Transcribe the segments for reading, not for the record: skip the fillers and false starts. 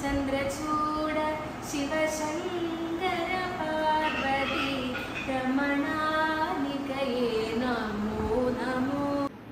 ചന്ദ്രചൂഡ ശിവശങ്കര പാർവതി രമണാനികയേ നമോ നമോ.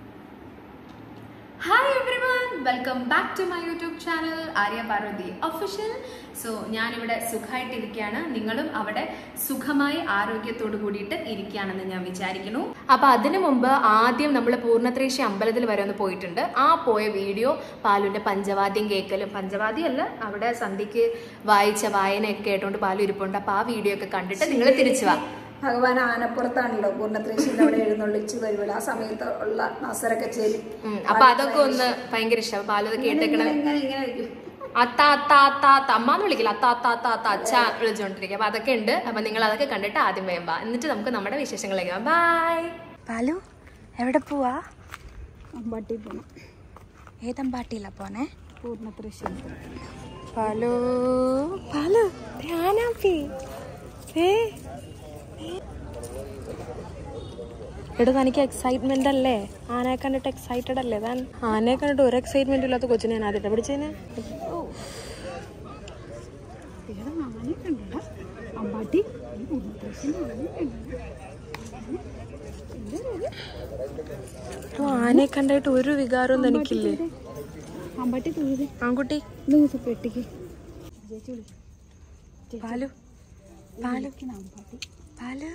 Hi everyone, welcome back to my YouTube channel Arya Parvati official. So ഞാനിവിടെ സുഖമായിട്ടിരിക്കുകയാണ്. നിങ്ങളും അവിടെ സുഖമായി ആരോഗ്യത്തോടു കൂടിയിട്ട് ഇരിക്കുകയാണെന്ന് ഞാൻ വിചാരിക്കുന്നു. അപ്പൊ അതിനു മുമ്പ് ആദ്യം നമ്മൾ പൂർണ്ണത്രേശ്യ അമ്പലത്തിൽ വരെ ഒന്ന് പോയിട്ടുണ്ട്. ആ പോയ വീഡിയോ പാലുവിന്റെ പഞ്ചവാദ്യം കേൾക്കലും, പഞ്ചവാദ്യമല്ല അവിടെ സന്ധ്യക്ക് വായിച്ച വായനയൊക്കെ കേട്ടോണ്ട് പാലു ഇരിപ്പുണ്ട്. അപ്പൊ ആ വീഡിയോ ഒക്കെ കണ്ടിട്ട് നിങ്ങൾ തിരിച്ചു വാ. ഭഗവാൻ ആനപ്പുറത്താണല്ലോ പൂർണ്ണത്രേശ്യന്റെ അവിടെ എഴുന്നള്ളിച്ചു വരുമ്പോൾ ആ സമയത്ത് ഉള്ള നസര കച്ചേരി. അപ്പൊ അതൊക്കെ ഒന്ന് ഭയങ്കര ഇഷ്ടം. പാലു കേട്ടേക്കണം. അമ്മാന്ന് വിളിക്കില്ല, അച്ഛ വിളിച്ചോണ്ടിരിക്കുക. അപ്പൊ അതൊക്കെ ഉണ്ട്. അപ്പൊ നിങ്ങൾ അതൊക്കെ കണ്ടിട്ട് ആദ്യം വേമ്പാ, എന്നിട്ട് നമുക്ക് നമ്മുടെ വിശേഷങ്ങളിലേക്ക് പോവാം. ബൈ. പാലു എവിടെ പോവാ? അമ്പാട്ടി പോണം. ഏതമ്പാട്ടിയില്ല പോനെ? പൂർണ്ണത്രേശ്യ. പാലു പാലു എടോ, തനിക്ക് എക്സൈറ്റ്മെന്റ് അല്ലേ? ആനയെ കണ്ടിട്ട് എക്സൈറ്റഡ് അല്ലേ താൻ? ആനയെ കണ്ടിട്ട് ഒരു എക്സൈറ്റ്മെന്റ് ഇല്ലാത്ത കൊച്ചിനെ ഞാൻ ആദ്യത്തെ പിടിച്ചേന്. ആനയെ കണ്ടായിട്ട് ഒരു വികാരവും തനിക്കില്ലേ? ആൺകുട്ടി പാലു പാലു പാലു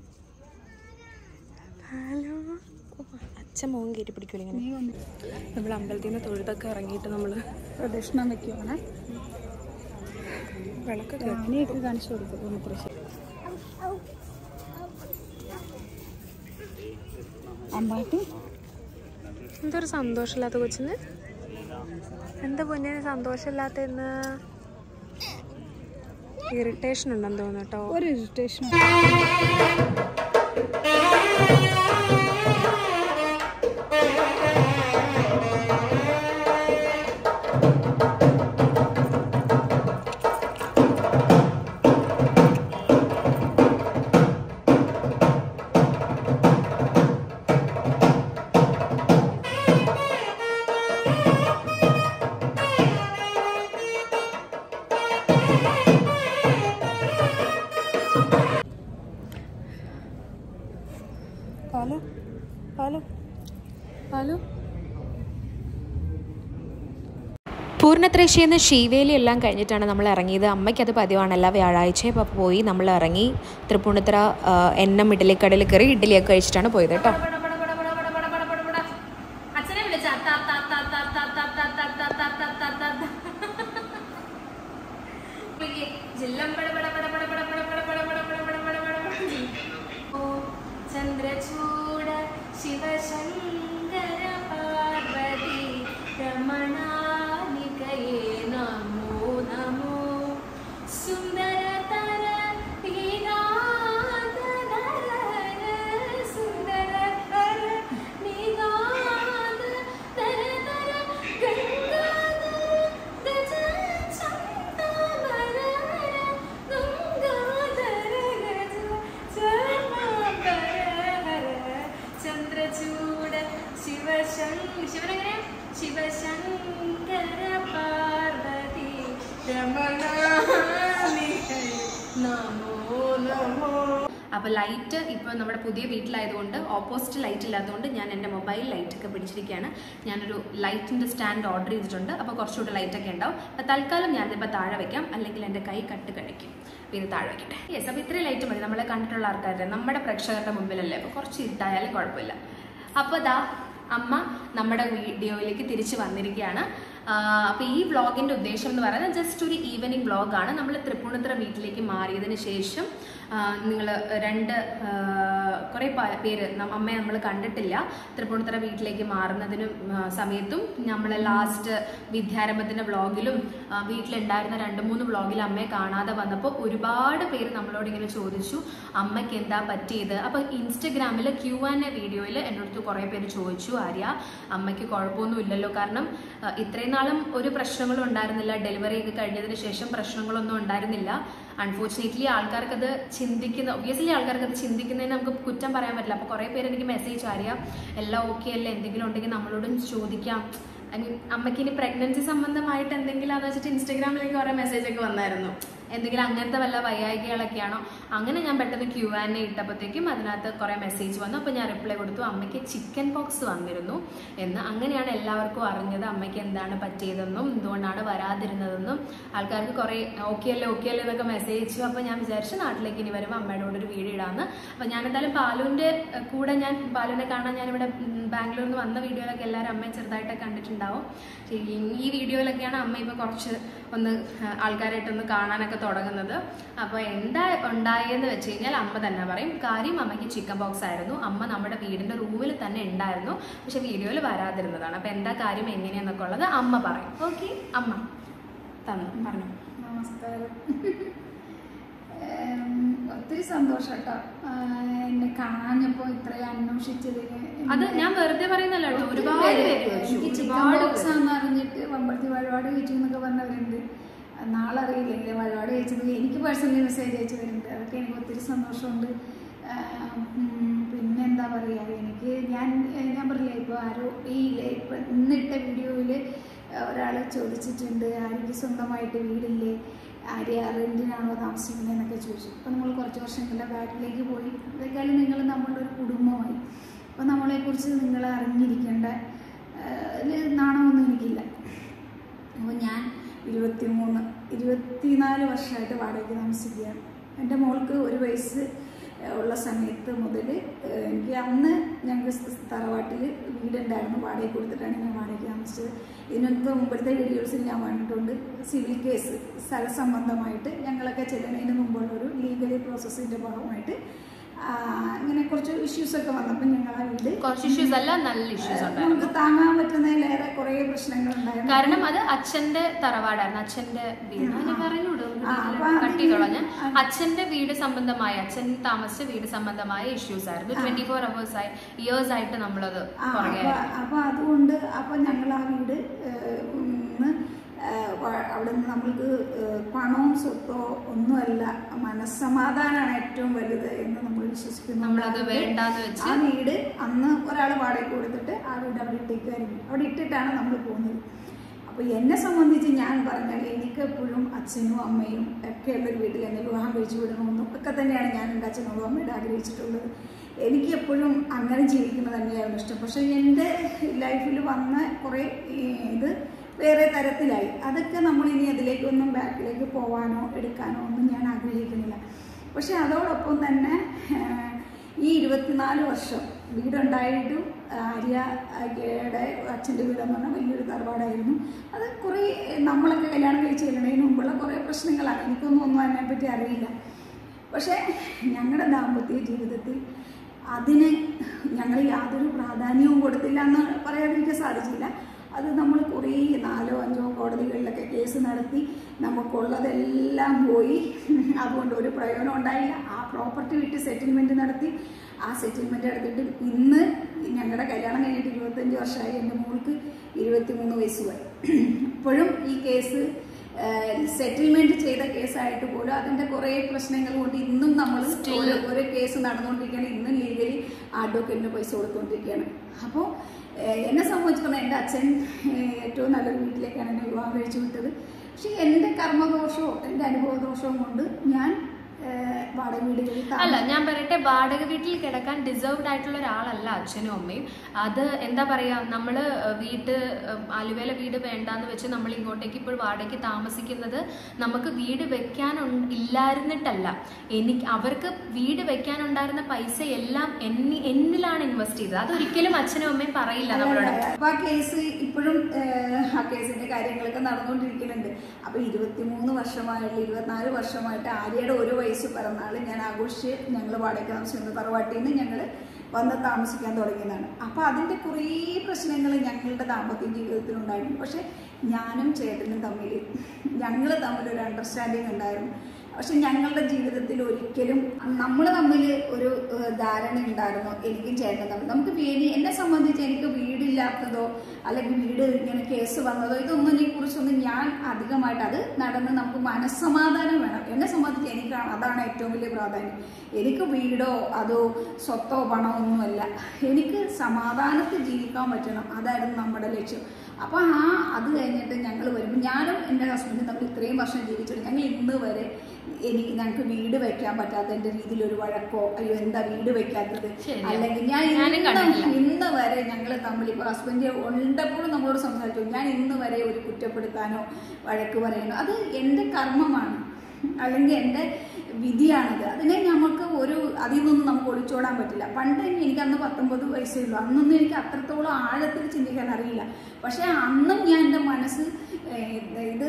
ഹലോ. അച്ഛൻ മോൻ കയറ്റി പിടിക്കൂല ഇങ്ങനെ. നമ്മൾ അമ്പലത്തിൽ നിന്ന് തൊഴുതൊക്കെ ഇറങ്ങിയിട്ട് നമ്മള് പ്രദക്ഷിണം വെക്കുവാണ്. വിളക്കൊക്കെ കാണിച്ചു കൊടുക്കും. അമ്പാട്ടി എന്തൊരു സന്തോഷമില്ലാത്ത കൊച്ചിന്. എന്താ പൊന്നെ സന്തോഷമില്ലാത്തന്ന്? ഇറിറ്റേഷൻ ഉണ്ടെന്ന് തോന്നുന്നു കേട്ടോ. ഒരു ഇറിറ്റേഷൻ. പാലു പാലു പാലു. പൂർണ്ണത്രേശ്യെന്ന് ശീവേലി എല്ലാം കഴിഞ്ഞിട്ടാണ് നമ്മൾ ഇറങ്ങിയത്. അമ്മയ്ക്കത് പതിവാണ് എല്ലാ വ്യാഴാഴ്ചയും. അപ്പോൾ പോയി നമ്മൾ ഇറങ്ങി തൃപ്പൂണിത്തുറ എണ്ണം ഇഡ്ഡലിക്കടയിൽ കയറി ഇഡ്ഡലിയൊക്കെ കഴിച്ചിട്ടാണ് പോയത് കേട്ടോ. ചന്ദ്രചൂഡ ശിവശങ്കര പാർവതി രമണാനികയേ നമോ നമോ. സുന്ദരതര സുന്ദരതര നിഗാദ തര തര ഗംഗാധര ചന്ദമര ഗംഗാധര ചന്ദ്രചൂഡ ശിവശങ്കര പാർവതി രമണാനികയേ നമോ നമോ. അപ്പോൾ ലൈറ്റ് ഇപ്പോൾ നമ്മുടെ പുതിയ വീട്ടിലായതുകൊണ്ട് ഓപ്പോസിറ്റ് ലൈറ്റ് ഇല്ലാത്തതുകൊണ്ട് ഞാൻ എൻ്റെ മൊബൈൽ ലൈറ്റൊക്കെ പിടിച്ചിരിക്കുകയാണ്. ഞാനൊരു ലൈറ്റിൻ്റെ സ്റ്റാൻഡ് ഓർഡർ ചെയ്തിട്ടുണ്ട്. അപ്പോൾ കുറച്ചുകൂടെ ലൈറ്റൊക്കെ ഉണ്ടാവും. അപ്പോൾ തൽക്കാലം ഞാനിതിപ്പോൾ താഴെ വയ്ക്കാം, അല്ലെങ്കിൽ എൻ്റെ കൈ കട്ട് കഴിക്കും. അപ്പോൾ ഇത് താഴെ വയ്ക്കട്ടെ. യെസ്, അപ്പോൾ ഇത്രയും ലൈറ്റ് മതി. നമ്മളെ കണ്ടിട്ടുള്ള ആൾക്കാരുടെ, നമ്മുടെ പ്രേക്ഷകരുടെ മുമ്പിലല്ലേ, അപ്പോൾ കുറച്ച് ഇരുട്ടായാലും കുഴപ്പമില്ല. അപ്പോൾ ദാ അമ്മ നമ്മുടെ വീഡിയോയിലേക്ക് തിരിച്ച് വന്നിരിക്കുകയാണ്. അപ്പോൾ ഈ വ്ളോഗിൻ്റെ ഉദ്ദേശം എന്ന് പറയുന്നത് ജസ്റ്റ് ഒരു ഈവനിങ് വ്ളോഗാണ്. നമ്മൾ തൃപ്പൂണിത്തുറ വീട്ടിലേക്ക് മാറിയതിന് ശേഷം നിങ്ങൾ കുറേ പേര് അമ്മയെ നമ്മൾ കണ്ടിട്ടില്ല. തൃപ്പൂണിത്തുറ വീട്ടിലേക്ക് മാറുന്നതിനും സമയത്തും നമ്മൾ ലാസ്റ്റ് വിദ്യാരംഭത്തിൻ്റെ വ്ളോഗിലും വീട്ടിലുണ്ടായിരുന്ന 2-3 വ്ളോഗിൽ അമ്മയെ കാണാതെ വന്നപ്പോൾ ഒരുപാട് പേര് നമ്മളോട് ഇങ്ങനെ ചോദിച്ചു അമ്മയ്ക്ക് എന്താ പറ്റിയത്. അപ്പോൾ ഇൻസ്റ്റഗ്രാമിൽ Q&A വീഡിയോയിൽ എൻ്റെ അടുത്ത് കുറേ പേര് ചോദിച്ചു, ആര്യ അമ്മയ്ക്ക് കുഴപ്പമൊന്നും ഇല്ലല്ലോ, കാരണം ഇത്രയും നാളും ഒരു പ്രശ്നങ്ങളും ഉണ്ടായിരുന്നില്ല, ഡെലിവറി ഒക്കെ കഴിഞ്ഞതിന് ശേഷം പ്രശ്നങ്ങളൊന്നും ഉണ്ടായിരുന്നില്ല. അൺഫോർച്ചുനേറ്റ്ലി ആൾക്കാർക്കത് ഒബ്വിയസ്ലി ആൾക്കാർക്കത് ചിന്തിക്കുന്നതിന് നമുക്ക് കുറ്റം പറയാൻ പറ്റില്ല. അപ്പോൾ കുറേ പേര് എനിക്ക് മെസ്സേജ് അറിയാം, എല്ലാം ഓക്കെ അല്ലേ, എന്തെങ്കിലും ഉണ്ടെങ്കിൽ നമ്മളോടും ചോദിക്കാം, ഐ മീൻ അമ്മയ്ക്ക് ഇനി പ്രഗ്നൻസി സംബന്ധമായിട്ട് എന്തെങ്കിലും അതെന്ന് വെച്ചിട്ട് ഇൻസ്റ്റാഗ്രാമിലേക്ക് കുറേ മെസ്സേജൊക്കെ വന്നായിരുന്നു, എന്തെങ്കിലും അങ്ങനത്തെ വല്ല വയ്യായികകളൊക്കെയാണോ. അങ്ങനെ ഞാൻ പെട്ടെന്ന് Q&A ഇട്ടപ്പോഴത്തേക്കും അതിനകത്ത് കുറേ മെസ്സേജ് വന്നു. അപ്പോൾ ഞാൻ റിപ്ലൈ കൊടുത്തു അമ്മയ്ക്ക് ചിക്കൻ പോക്സ് വന്നിരുന്നു എന്ന്. അങ്ങനെയാണ് എല്ലാവർക്കും അറിഞ്ഞത് അമ്മയ്ക്ക് എന്താണ് പറ്റിയതെന്നും എന്തുകൊണ്ടാണ് വരാതിരുന്നതെന്നും. ആൾക്കാർക്ക് കുറേ ഓക്കെ അല്ലേ എന്നൊക്കെ മെസ്സേജ് അയച്ചു. അപ്പോൾ ഞാൻ വിചാരിച്ചു നാട്ടിലേക്ക് ഇനി വരുമ്പോൾ അമ്മയുടെ കൂടെ ഒരു വീഡിയോ ഇടാമെന്ന്. അപ്പോൾ ഞാൻ എന്തായാലും പാലുവിൻ്റെ കൂടെ പാലുവിനെ കാണാൻ ഞാനിവിടെ ബാംഗ്ലൂരിൽ നിന്ന് വന്ന വീഡിയോയിലൊക്കെ എല്ലാവരും അമ്മയെ ചെറുതായിട്ടൊക്കെ കണ്ടിട്ടുണ്ടാവും. ഈ വീഡിയോയിലൊക്കെയാണ് അമ്മ ഇപ്പോൾ കുറച്ച് ഒന്ന് ആൾക്കാരായിട്ടൊന്ന് കാണാനൊക്കെ തുടങ്ങുന്നത്. അപ്പോൾ എന്താ ഉണ്ടായെന്ന് വെച്ച് കഴിഞ്ഞാൽ അമ്മ തന്നെ പറയും. കാര്യം അമ്മയ്ക്ക് ചിക്കൻ ബോക്സ് ആയിരുന്നു. അമ്മ നമ്മുടെ വീടിൻ്റെ റൂമിൽ തന്നെ ഉണ്ടായിരുന്നു, പക്ഷെ വീഡിയോയിൽ വരാതിരുന്നതാണ്. അപ്പോൾ എന്താ കാര്യം എങ്ങനെയാന്നൊക്കെ ഉള്ളത് അമ്മ പറയും. ഓക്കെ, അമ്മ പറഞ്ഞു. നമസ്കാരം. ഒത്തിരി സന്തോഷം കേട്ടോ എന്നെ കാണാഞ്ഞപ്പോൾ ഇത്രയും അന്വേഷിച്ചതിന്. അത് ഞാൻ വെറുതെ പറയുന്നല്ലോ, ഒരുപാട് എനിക്ക് ചിക്കൻ ബോക്സ് ആണെന്ന് അറിഞ്ഞിട്ട് വമ്പർത്തി വഴിപാട് കഴിച്ചു എന്നൊക്കെ പറഞ്ഞവരുണ്ട്. നാളെ അറിയില്ലെങ്കിൽ വഴിപാട് കഴിച്ചത് എനിക്ക് പേഴ്സണലി മെസ്സേജ് അയച്ചവരുണ്ട്. അതൊക്കെ എനിക്ക് ഒത്തിരി സന്തോഷമുണ്ട്. പിന്നെ എന്താ പറയുക, എനിക്ക് ഞാൻ പറഞ്ഞില്ലേ ഇപ്പോൾ ആരോ ഇപ്പം ഇന്നിട്ട വീഡിയോയിൽ ഒരാൾ ചോദിച്ചിട്ടുണ്ട് ആര്യയ്ക്ക് സ്വന്തമായിട്ട് വീടില്ലേ, ആര്യ റെൻറ്റിനാണോ താമസിക്കുന്നതെന്നൊക്കെ ചോദിച്ചു. അപ്പോൾ നമ്മൾ കുറച്ച് വർഷങ്ങളുടെ ബാക്കിലേക്ക് പോയി. ഇതൊക്കെയാലും നിങ്ങൾ നമ്മളുടെ ഒരു കുടുംബമായി. അപ്പോൾ നമ്മളെക്കുറിച്ച് നിങ്ങൾ അറിഞ്ഞിരിക്കേണ്ട നാണമൊന്നും എനിക്കില്ല. അപ്പോൾ ഞാൻ 24 വർഷമായിട്ട് വാടകയ്ക്ക് താമസിക്കുകയാണ്. എൻ്റെ മോൾക്ക് 1 വയസ്സ് ഉള്ള സമയത്ത് മുതൽ എനിക്ക് അന്ന് ഞങ്ങൾക്ക് തറവാട്ടിൽ വീടുണ്ടായിരുന്നു, വാടകയ്ക്ക് കൊടുത്തിട്ടാണ് ഞാൻ വാടകയ്ക്ക് താമസിച്ചത്. ഇതിനൊക്കെ മുമ്പത്തെ വീഡിയോസിൽ ഞാൻ പറഞ്ഞിട്ടുണ്ട്. സിവിൽ കേസ് സ്ഥല സംബന്ധമായിട്ട് ഞങ്ങളൊക്കെ ചെല്ലുന്നതിന് മുമ്പുള്ള ഒരു ലീഗലി പ്രോസസ്സിൻ്റെ ഭാഗമായിട്ട് ഇങ്ങനെ കുറച്ച് ഇഷ്യൂസൊക്കെ വന്നപ്പോൾ ഞങ്ങൾ ആ വീട് കുറച്ച് ഇഷ്യൂസ് അല്ല, നല്ല ഇഷ്യൂസ് നമുക്ക് താങ്ങാൻ പറ്റുന്നതിലേറെ കുറേ പ്രശ്നങ്ങളുണ്ടായിരുന്നു. കാരണം അത് അച്ഛന്റെ തറവാടായിരുന്നു, അച്ഛന്റെ വീട്. കട്ടിയോളാം ഞാൻ അച്ഛന്റെ വീട് സംബന്ധമായ, അച്ഛൻ താമസിച്ച വീട് സംബന്ധമായ ഇഷ്യൂസ് ആയിരുന്നു. 24 ഇയേഴ്സ് ആയിട്ട് നമ്മളത്. അപ്പൊ അതുകൊണ്ട് അപ്പൊ ഞങ്ങൾ ആ വീട് അവിടെ നിന്ന് നമ്മൾക്ക് പണവും സ്വത്തോ ഒന്നുമല്ല, മനസ്സമാധാനമാണ് ഏറ്റവും വലുത് എന്ന് നമ്മൾ വിശ്വസിക്കുന്നു. ആ വീട് അന്ന് ഒരാൾ വാടകയ്ക്ക് കൊടുത്തിട്ട് ആ വീട് അവിടെ ഇട്ടേക്കായിരുന്നു. അവിടെ ഇട്ടിട്ടാണ് നമ്മൾ പോകുന്നത്. അപ്പോൾ എന്നെ സംബന്ധിച്ച് ഞാൻ പറഞ്ഞാൽ എനിക്കെപ്പോഴും അച്ഛനും അമ്മയും ഒക്കെയുള്ളൊരു വീട്ടിൽ എന്നെ വിവാഹം കഴിച്ചു വിടണമെന്നും ഒക്കെ തന്നെയാണ് ഞാൻ എൻ്റെ അച്ഛനോടും അമ്മയോട് ആഗ്രഹിച്ചിട്ടുള്ളത്. എനിക്ക് എപ്പോഴും അങ്ങനെ ജീവിക്കുന്നത് തന്നെയായിരുന്നു ഇഷ്ടം. പക്ഷേ എൻ്റെ ലൈഫിൽ വന്ന കുറേ ഇത് വേറെ തരത്തിലായി. അതൊക്കെ നമ്മളിനി അതിലേക്കൊന്നും ബാക്കിലേക്ക് പോകാനോ എടുക്കാനോ ഒന്നും ഞാൻ ആഗ്രഹിക്കുന്നില്ല. പക്ഷെ അതോടൊപ്പം തന്നെ ഈ 24 വർഷം വീടുണ്ടായിട്ടും ആര്യയുടെ അച്ഛൻ്റെ വീടെന്ന് പറഞ്ഞാൽ വലിയൊരു തറവാടായിരുന്നു. അത് കുറേ നമ്മളൊക്കെ കല്യാണം കഴിച്ച് ചെല്ലുന്നതിന് മുമ്പുള്ള കുറേ പ്രശ്നങ്ങളാണ്. ഒന്നും അതിനെപ്പറ്റി അറിയില്ല. പക്ഷേ ഞങ്ങളുടെ ദാമ്പത്യ ജീവിതത്തിൽ അതിന് ഞങ്ങൾ യാതൊരു പ്രാധാന്യവും കൊടുത്തില്ല എന്ന് പറയാതിരിക്കാൻ സാധിച്ചില്ല. അത് നമ്മൾ കുറേ 4 or 5 കോടതികളിലൊക്കെ കേസ് നടത്തി നമുക്കുള്ളതെല്ലാം പോയി. അതുകൊണ്ട് ഒരു പ്രയോജനം ഉണ്ടായില്ല. ആ പ്രോപ്പർട്ടി വിറ്റ് സെറ്റിൽമെൻറ്റ് നടത്തി. ആ സെറ്റിൽമെൻറ്റ് എടുത്തിട്ട് ഇന്ന് ഞങ്ങളുടെ കല്യാണം കഴിഞ്ഞിട്ട് 25 വർഷമായി. എൻ്റെ മോൾക്ക് 23 വയസ്സുമായി. ഇപ്പോഴും ഈ കേസ് സെറ്റിൽമെൻറ്റ് ചെയ്ത കേസായിട്ട് പോലും അതിൻ്റെ കുറേ പ്രശ്നങ്ങൾ കൊണ്ട് ഇന്നും നമ്മൾ ഒരു കേസ് നടന്നുകൊണ്ടിരിക്കുകയാണ്. ഇന്നും ലീഗലി അഡ്വക്കേറ്റിന് പൈസ കൊടുത്തുകൊണ്ടിരിക്കുകയാണ്. അപ്പോൾ എന്നെ സംബന്ധിച്ചിടത്തോളം എൻ്റെ അച്ഛൻ ഏറ്റവും നല്ലൊരു വീട്ടിലേക്കാണ് എന്നെ വിവാഹം കഴിച്ചു വിട്ടത്. പക്ഷേ എൻ്റെ കർമ്മദോഷവും എൻ്റെ അനുഭവദോഷവും കൊണ്ട് ഞാൻ വാടക വീടുകളിൽ അല്ല, ഞാൻ പറയട്ടെ, വാടക വീട്ടിൽ കിടക്കാൻ ഡിസേർവ്ഡ് ആയിട്ടുള്ള ഒരാളല്ല അച്ഛനും അമ്മയും. അത് എന്താ പറയാ, നമ്മള് ആലുവയില വീട് വേണ്ടാന്ന് വെച്ച് നമ്മൾ ഇങ്ങോട്ടേക്ക് ഇപ്പോൾ വാടകയ്ക്ക് താമസിക്കുന്നത് നമുക്ക് വീട് വെക്കാൻ ഇല്ലായിരുന്നിട്ടല്ല. അവർക്ക് വീട് വെക്കാനുണ്ടായിരുന്ന പൈസ എല്ലാം എന്നിലാണ് ഇൻവെസ്റ്റ് ചെയ്തത്. അതൊരിക്കലും അച്ഛനും അമ്മയും പറയില്ല നമ്മളോട്. അപ്പൊ ആ കേസ് ഇപ്പോഴും ആ കേസിന്റെ കാര്യങ്ങളൊക്കെ നടന്നുകൊണ്ടിരിക്കുന്നുണ്ട്. അപ്പൊ 23 വർഷമായിട്ട് 24 വർഷമായിട്ട് ആര്യയുടെ 1 വയസ്സ് പിറന്നാൾ ഞാൻ ആഘോഷിച്ച് ഞങ്ങൾ വാടകയ്ക്ക് താമസിക്കുന്ന തറവാട്ടിൽ നിന്ന് ഞങ്ങൾ വന്ന് താമസിക്കാൻ തുടങ്ങിയതാണ്. അപ്പോൾ അതിൻ്റെ കുറേ പ്രശ്നങ്ങൾ ഞങ്ങളുടെ ദാമ്പത്യ ജീവിതത്തിലുണ്ടായിരുന്നു. പക്ഷേ ഞാനും ചേട്ടനും തമ്മിലൊരു അണ്ടർസ്റ്റാൻഡിങ് ഉണ്ടായിരുന്നു. പക്ഷെ ഞങ്ങളുടെ ജീവിതത്തിൽ ഒരിക്കലും നമ്മൾ തമ്മിൽ ഒരു ധാരണ ഉണ്ടായിരുന്നു, എനിക്കും ചേട്ടനും തമ്മിൽ. നമുക്ക് എന്നെ സംബന്ധിച്ച് എനിക്ക് വീടില്ലാത്തതോ അല്ലെങ്കിൽ വീട് ഇങ്ങനെ കേസ് വന്നതോ ഇതൊന്നിനെ കുറിച്ചൊന്നും ഞാൻ അധികമായിട്ട് അത് നടന്ന് നമുക്ക് മനസ്സമാധാനം വേണം. എന്നെ സംബന്ധിച്ച് എനിക്കാണ് അതാണ് ഏറ്റവും വലിയ പ്രാധാന്യം. എനിക്ക് വീടോ അതോ സ്വത്തോ പണമോ ഒന്നുമല്ല, എനിക്ക് സമാധാനത്തിൽ ജീവിക്കാൻ പറ്റണം. അതായിരുന്നു നമ്മുടെ ലക്ഷ്യം. അപ്പോൾ അത് കഴിഞ്ഞിട്ട് ഞങ്ങൾ വരുമ്പോൾ ഞാനും എൻ്റെ ഹസ്ബൻഡും തമ്മിൽ ഇത്രയും വർഷം ജീവിച്ചിട്ട് ഞങ്ങൾ ഇന്ന് വരെ ഞങ്ങൾക്ക് വീട് വെക്കാൻ പറ്റാത്തതിൻ്റെ രീതിയിൽ ഒരു വഴക്കോ അയ്യോ എന്താ വീട് വെക്കാത്തത് അല്ലെങ്കിൽ ഞാൻ ഇന്ന് വരെ ഞങ്ങൾ തമ്മിൽ ഇപ്പോൾ ഹസ്ബൻഡ് ഉണ്ടപ്പോഴും നമ്മളോട് സംസാരിച്ചു ഞാൻ ഇന്ന് വരെ ഒരു കുറ്റപ്പെടുത്താനോ വഴക്ക് പറയാനോ അത് എൻ്റെ കർമ്മമാണ് അല്ലെങ്കിൽ എൻ്റെ വിധിയാണത്. അതിനെ നമുക്ക് അതിൽ നിന്നൊന്നും നമുക്ക് ഒളിച്ചോടാൻ പറ്റില്ല. പണ്ട് എനിക്ക് അന്ന് 19 വയസ്സേ ഉള്ളൂ. അന്നൊന്നും എനിക്ക് അത്രത്തോളം ആഴത്തിൽ ചിന്തിക്കാൻ അറിയില്ല. പക്ഷേ അന്നും ഞാൻ എൻ്റെ മനസ്സ് ഇത്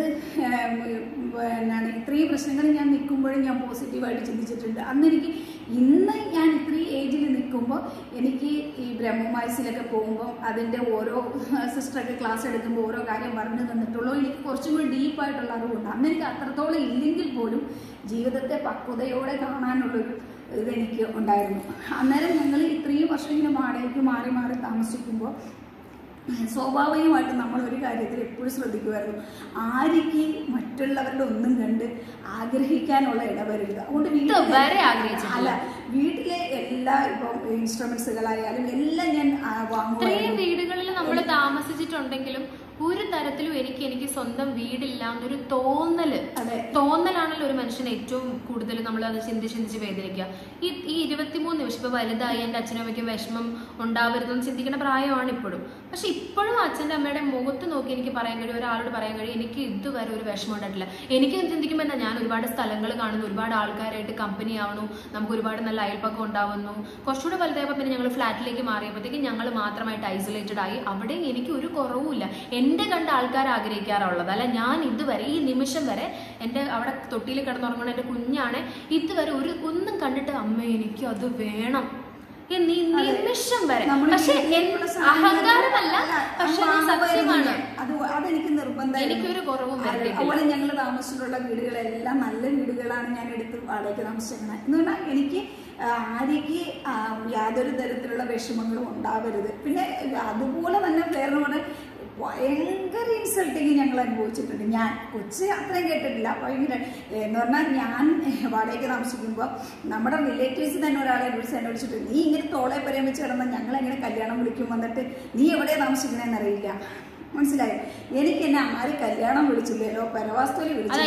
എന്നാണ് ഇത്രയും പ്രശ്നങ്ങൾ ഞാൻ നിൽക്കുമ്പോഴും ഞാൻ പോസിറ്റീവായിട്ട് ചിന്തിച്ചിട്ടുണ്ട്. ഇന്ന് ഞാൻ ഇത്രയും ഏജിൽ നിൽക്കുമ്പോൾ എനിക്ക് ഈ ബ്രഹ്മമായസിലൊക്കെ പോകുമ്പോൾ അതിൻ്റെ ഓരോ സിസ്റ്ററൊക്കെ ക്ലാസ് എടുക്കുമ്പോൾ ഓരോ കാര്യം പറഞ്ഞു തന്നിട്ടുള്ളൂ. എനിക്ക് കുറച്ചും കൂടി ഡീപ്പായിട്ടുള്ള അറിവുണ്ട്. അന്ന് എനിക്ക് അത്രത്തോളം ഇല്ലെങ്കിൽ പോലും ജീവിതത്തെ പക്വതയോടെ കാണാനുള്ളൊരു ഇതെനിക്ക് ഉണ്ടായിരുന്നു. അന്നേരം ഞങ്ങൾ ഇത്രയും വർഷം ഇങ്ങനെ വാടകയ്ക്ക് മാറി മാറി താമസിക്കുമ്പോൾ സ്വാഭാവികമായിട്ട് നമ്മൾ ഒരു കാര്യത്തിൽ എപ്പോഴും ശ്രദ്ധിക്കുമായിരുന്നു, ആർക്ക് മറ്റുള്ളവരുടെ ഒന്നും കണ്ട് ആഗ്രഹിക്കാനുള്ള ഇടവരരുത്. അതുകൊണ്ട് വീട്ടിലെ എല്ലാ ഇപ്പം ഇൻസ്ട്രുമെന്റ്സുകളായാലും എല്ലാം ഞാൻ വാങ്ങും. വീടുകളിൽ നമ്മൾ താമസിച്ചിട്ടുണ്ടെങ്കിലും ഒരു തരത്തിലും എനിക്ക് സ്വന്തം വീടില്ലാന്നൊരു തോന്നലാണല്ലോ ഒരു മനുഷ്യന് ഏറ്റവും കൂടുതൽ നമ്മൾ അത് ചിന്തിച്ച് വേദനിക്കുക. ഈ 23 നിമിഷം ഇപ്പൊ വലുതായി എൻ്റെ അച്ഛനും അമ്മയ്ക്കും വിഷമം ഉണ്ടാവരുതെന്ന് ചിന്തിക്കുന്ന പ്രായമാണ് ഇപ്പോഴും. പക്ഷെ ഇപ്പോഴും അച്ഛൻ്റെ അമ്മയുടെ മുഖത്ത് നോക്കി എനിക്ക് പറയാൻ കഴിയും, ഒരാളോട് പറയാൻ കഴിയും എനിക്ക് ഇതുവരെ ഒരു വിഷമം ഉണ്ടായിട്ടില്ല. എനിക്ക് ചിന്തിക്കുമ്പോൾ എന്താ, ഞാൻ ഒരുപാട് സ്ഥലങ്ങൾ കാണുന്നു, ഒരുപാട് ആൾക്കാരായിട്ട് കമ്പനി ആവണു, നമുക്ക് ഒരുപാട് നല്ല അയൽപ്പക്കം ഉണ്ടാവുന്നു. കുറച്ചുകൂടെ വലുതായപ്പോൾ പിന്നെ ഞങ്ങൾ ഫ്ലാറ്റിലേക്ക് മാറിയപ്പോഴത്തേക്കും ഞങ്ങൾ മാത്രമായിട്ട് ഐസൊലേറ്റഡ് ആയി. അവിടെ എനിക്ക് ഒരു കുറവുമില്ല. എന്റെ കണ്ട ആൾക്കാർ ആഗ്രഹിക്കാറുള്ളത് അല്ല. ഞാൻ ഇതുവരെ ഈ നിമിഷം വരെ എൻ്റെ അവിടെ തൊട്ടിയിൽ കിടന്നുറങ്ങണം, എൻ്റെ കുഞ്ഞാണ്, ഇതുവരെ ഒന്നും കണ്ടിട്ട് അമ്മ എനിക്ക് അത് വേണം നിമിഷം വരെ. പക്ഷെ അഹങ്കാരമല്ല, പക്ഷെ സത്യമാണ്, അതെനിക്ക് നിർബന്ധം. എനിക്കൊരു കുറവും അതുപോലെ ഞങ്ങൾ താമസിച്ചിട്ടുള്ള വീടുകളെല്ലാം നല്ല വീടുകളാണ് ഞാൻ എടുത്ത് വാടകയ്ക്ക് താമസിക്കുന്നത്. എന്ന് പറഞ്ഞാൽ എനിക്ക് ആര്യക്ക് യാതൊരു തരത്തിലുള്ള വിഷമങ്ങളും ഉണ്ടാവരുത്. പിന്നെ അതുപോലെ തന്നെ വേറെ ഭയങ്കര ഇൻസൾട്ടിങ് ഞങ്ങൾ അനുഭവിച്ചിട്ടുണ്ട്. ഞാൻ കൊച്ച് അത്രയും കേട്ടിട്ടില്ല. ഭയങ്കര എന്ന് പറഞ്ഞാൽ ഞാൻ വാടകയ്ക്ക് താമസിക്കുമ്പോൾ നമ്മുടെ റിലേറ്റീവ്സ് തന്നെ ഒരാളെ വിളിച്ചിട്ട് നീ ഇങ്ങനെ തോളെ പറയാൻ വെച്ച് കിടന്നാൽ ഞങ്ങൾ എങ്ങനെ കല്യാണം വിളിക്കും, വന്നിട്ട് നീ എവിടെയാണ് താമസിക്കണേന്ന് അറിയില്ല. മനസ്സിലായോ? എനിക്ക് എന്നെ ആര് കല്യാണം വിളിച്ചില്ലല്ലോ, പരവാസ്തോലി വിളിച്ചില്ല.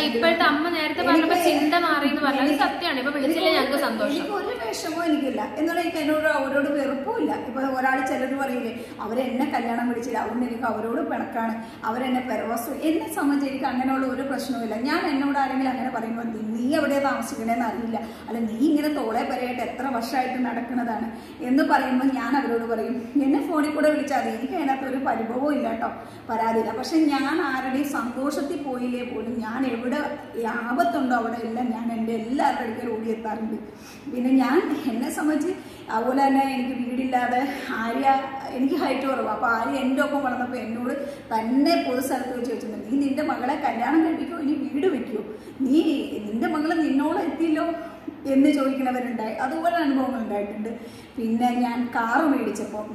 എനിക്ക് ഒരു വിഷമോ എനിക്കില്ല. എന്നുള്ള എനിക്ക് അവരോട് വെറുപ്പുമില്ല. ഇപ്പൊ ചിലർ പറയില്ലേ അവരെന്നെ കല്യാണം വിളിച്ചില്ല, അതുകൊണ്ട് എനിക്ക് അവരോട് പിണക്കാണ്, അവരെന്നെ പരവാസ്തു. എന്നെ സംബന്ധിച്ച് എനിക്ക് അങ്ങനെയുള്ള ഒരു പ്രശ്നവുമില്ല. ഞാൻ എന്നോട് ആരെങ്കിലും അങ്ങനെ പറയുമ്പോൾ നീ എവിടെയാണ് താമസിക്കണേന്ന് അറിയില്ല, അല്ല നീ ഇങ്ങനെ തോളെ പറയായിട്ട് എത്ര വർഷമായിട്ട് നടക്കുന്നതാണ് എന്ന് പറയുമ്പോൾ ഞാൻ അവരോട് പറയും എന്നെ ഫോണിൽ കൂടെ വിളിച്ചാൽ മതി, എനിക്ക് അതിനകത്ത് ഒരു പരിഭവവും ഇല്ല കേട്ടോ, പരാതിയില്ല. പക്ഷെ ഞാൻ ആരുടെയും സന്തോഷത്തിൽ പോയില്ലേ പോലും ഞാൻ എവിടെ ആപത്തുണ്ടോ അവിടെ എല്ലാം ഞാൻ എൻ്റെ എല്ലാവരുടെ അടുക്കൽ ഓടിയെത്താറുണ്ട്. പിന്നെ ഞാൻ എന്നെ സംബന്ധിച്ച് അതുപോലെ തന്നെ എനിക്ക് വീടില്ലാതെ എനിക്ക് ഹൈറ്റ് കുറവാണ്. അപ്പോൾ എൻ്റെ ഒപ്പം വളർന്നപ്പോൾ എന്നോട് തന്നെ പൊതു സ്ഥലത്ത് വെച്ച് വെച്ചിട്ടുണ്ട്, നീ നിൻ്റെ മകളെ കല്യാണം കഴിപ്പിക്കോ, ഇനി വീട് വെക്കുമോ, നീ നിൻ്റെ മകൾ നിന്നോളം എത്തിയില്ലോ എന്ന് ചോദിക്കുന്നവരുണ്ടായി. അതുപോലെ അനുഭവങ്ങൾ ഉണ്ടായിട്ടുണ്ട്. പിന്നെ ഞാൻ കാറ് മേടിച്ചപ്പോൾ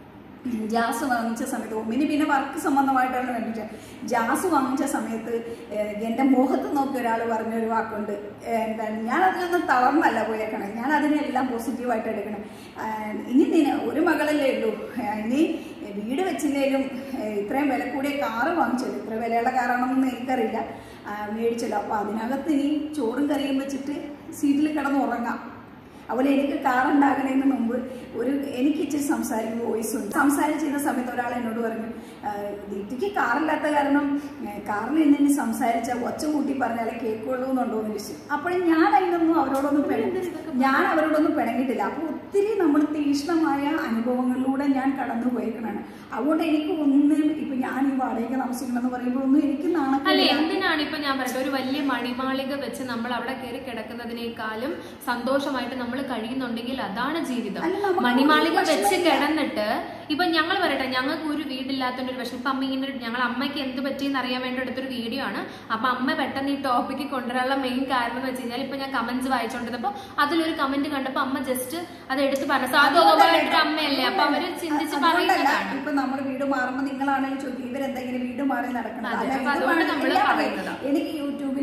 ജാസ് വാങ്ങിച്ച സമയത്ത് പിന്നെ വർക്ക് സംബന്ധമായിട്ടാണ് വേണ്ടിയിട്ട് ജാസ് വാങ്ങിച്ച സമയത്ത് എൻ്റെ മുഖത്ത് നോക്കി ഒരാൾ പറഞ്ഞൊരു വാക്കുണ്ട്, എന്താണ് ഞാൻ അതിനൊന്നും തളർന്നല്ല പോയേക്കണം, ഞാൻ അതിനെല്ലാം പോസിറ്റീവായിട്ട് എടുക്കണം. ഇനി ഒരു മകളല്ലേ ഉള്ളൂ, ഇനി വീട് വെച്ചില്ലേലും ഇത്രയും വില കൂടിയ കാറ് വാങ്ങിച്ചല്ലോ, ഇത്ര വിലയുള്ള കാറാണെന്നൊന്നും എനിക്കറിയില്ല, മേടിച്ചല്ലോ. അപ്പോൾ അതിനകത്ത് ഇനി ചോറും കറിയും വെച്ചിട്ട് സീറ്റിൽ കിടന്ന് ഉറങ്ങാം. അതുപോലെ എനിക്ക് കാറുണ്ടാകുന്നതിന് മുമ്പ് എനിക്ക് ഇച്ചിരി സംസാരിക്കുന്ന വോയിസ് ഉണ്ട്. സംസാരിച്ചിരുന്ന സമയത്ത് ഒരാൾ എന്നോട് പറഞ്ഞു, ദീപ്തിക്ക് കാറില്ലാത്ത കാരണം കാറിൽ ഇനി സംസാരിച്ച ഒച്ച കൂട്ടി പറഞ്ഞാലേ കേൾക്കുള്ളൂ എന്നുണ്ടോ എന്ന് ചോദിച്ചു. അപ്പോഴും ഞാൻ അവരോടൊന്നും പിണങ്ങിയിട്ടില്ല. അപ്പോൾ ഒത്തിരി നമ്മൾ തീക്ഷ്ണമായ അനുഭവങ്ങളിലൂടെ ഞാൻ കടന്നു പോയേക്കണാണ്. അതുകൊണ്ട് എനിക്ക് ഒന്നും ഇപ്പൊ ഞാൻ ഈ വാടകയ്ക്ക് താമസിക്കണമെന്ന് പറയുമ്പോൾ ഒന്നും എനിക്ക് അല്ല, എന്തിനാണ് ഇപ്പൊ ഞാൻ പറയട്ടെ, ഒരു വലിയ മണിമാളിക വെച്ച് നമ്മൾ അവിടെ കയറി കിടക്കുന്നതിനേക്കാളും സന്തോഷമായിട്ട് നമ്മൾ കഴിയുന്നുണ്ടെങ്കിൽ അതാണ് ജീവിതം. മണിമാളിക വെച്ച് കിടന്നിട്ട് ഇപ്പൊ ഞങ്ങൾ പറയട്ടെ, ഞങ്ങൾക്ക് ഒരു വീടില്ലാത്തതിന്റെ ഒരു വിഷമം. ഇപ്പൊ അമ്മ ഇങ്ങനെ ഞങ്ങൾ അമ്മയ്ക്ക് എന്ത് പറ്റിയെന്ന് അറിയാൻ വേണ്ടി എടുത്തൊരു വീഡിയോ ആണ്. അപ്പൊ അമ്മ പെട്ടെന്ന് ഈ ടോപ്പിക്ക് കൊണ്ടുവരാനുള്ള മെയിൻ കാരണം എന്ന് വെച്ച് കഴിഞ്ഞാൽ ഇപ്പൊ ഞാൻ കമന്റ്സ് വായിച്ചോണ്ടിരുന്നപ്പോ അതിലൊരു കമന്റ് കണ്ടപ്പോ അമ്മ ജസ്റ്റ് അത് എടുത്ത് പറഞ്ഞു, സാധുവായിട്ടൊരു അമ്മയല്ലേ, അപ്പൊ അവര് ചിന്തിച്ച് പറയുന്നതാണ്. ഇപ്പൊ നമ്മൾ വീട് മാറുമ്പോൾ നിങ്ങളാണെങ്കിലും ചോദിക്കും ഇവരെന്തെങ്കിലും വീട് മാറി നടക്കണം. എനിക്ക് യൂട്യൂബിൽ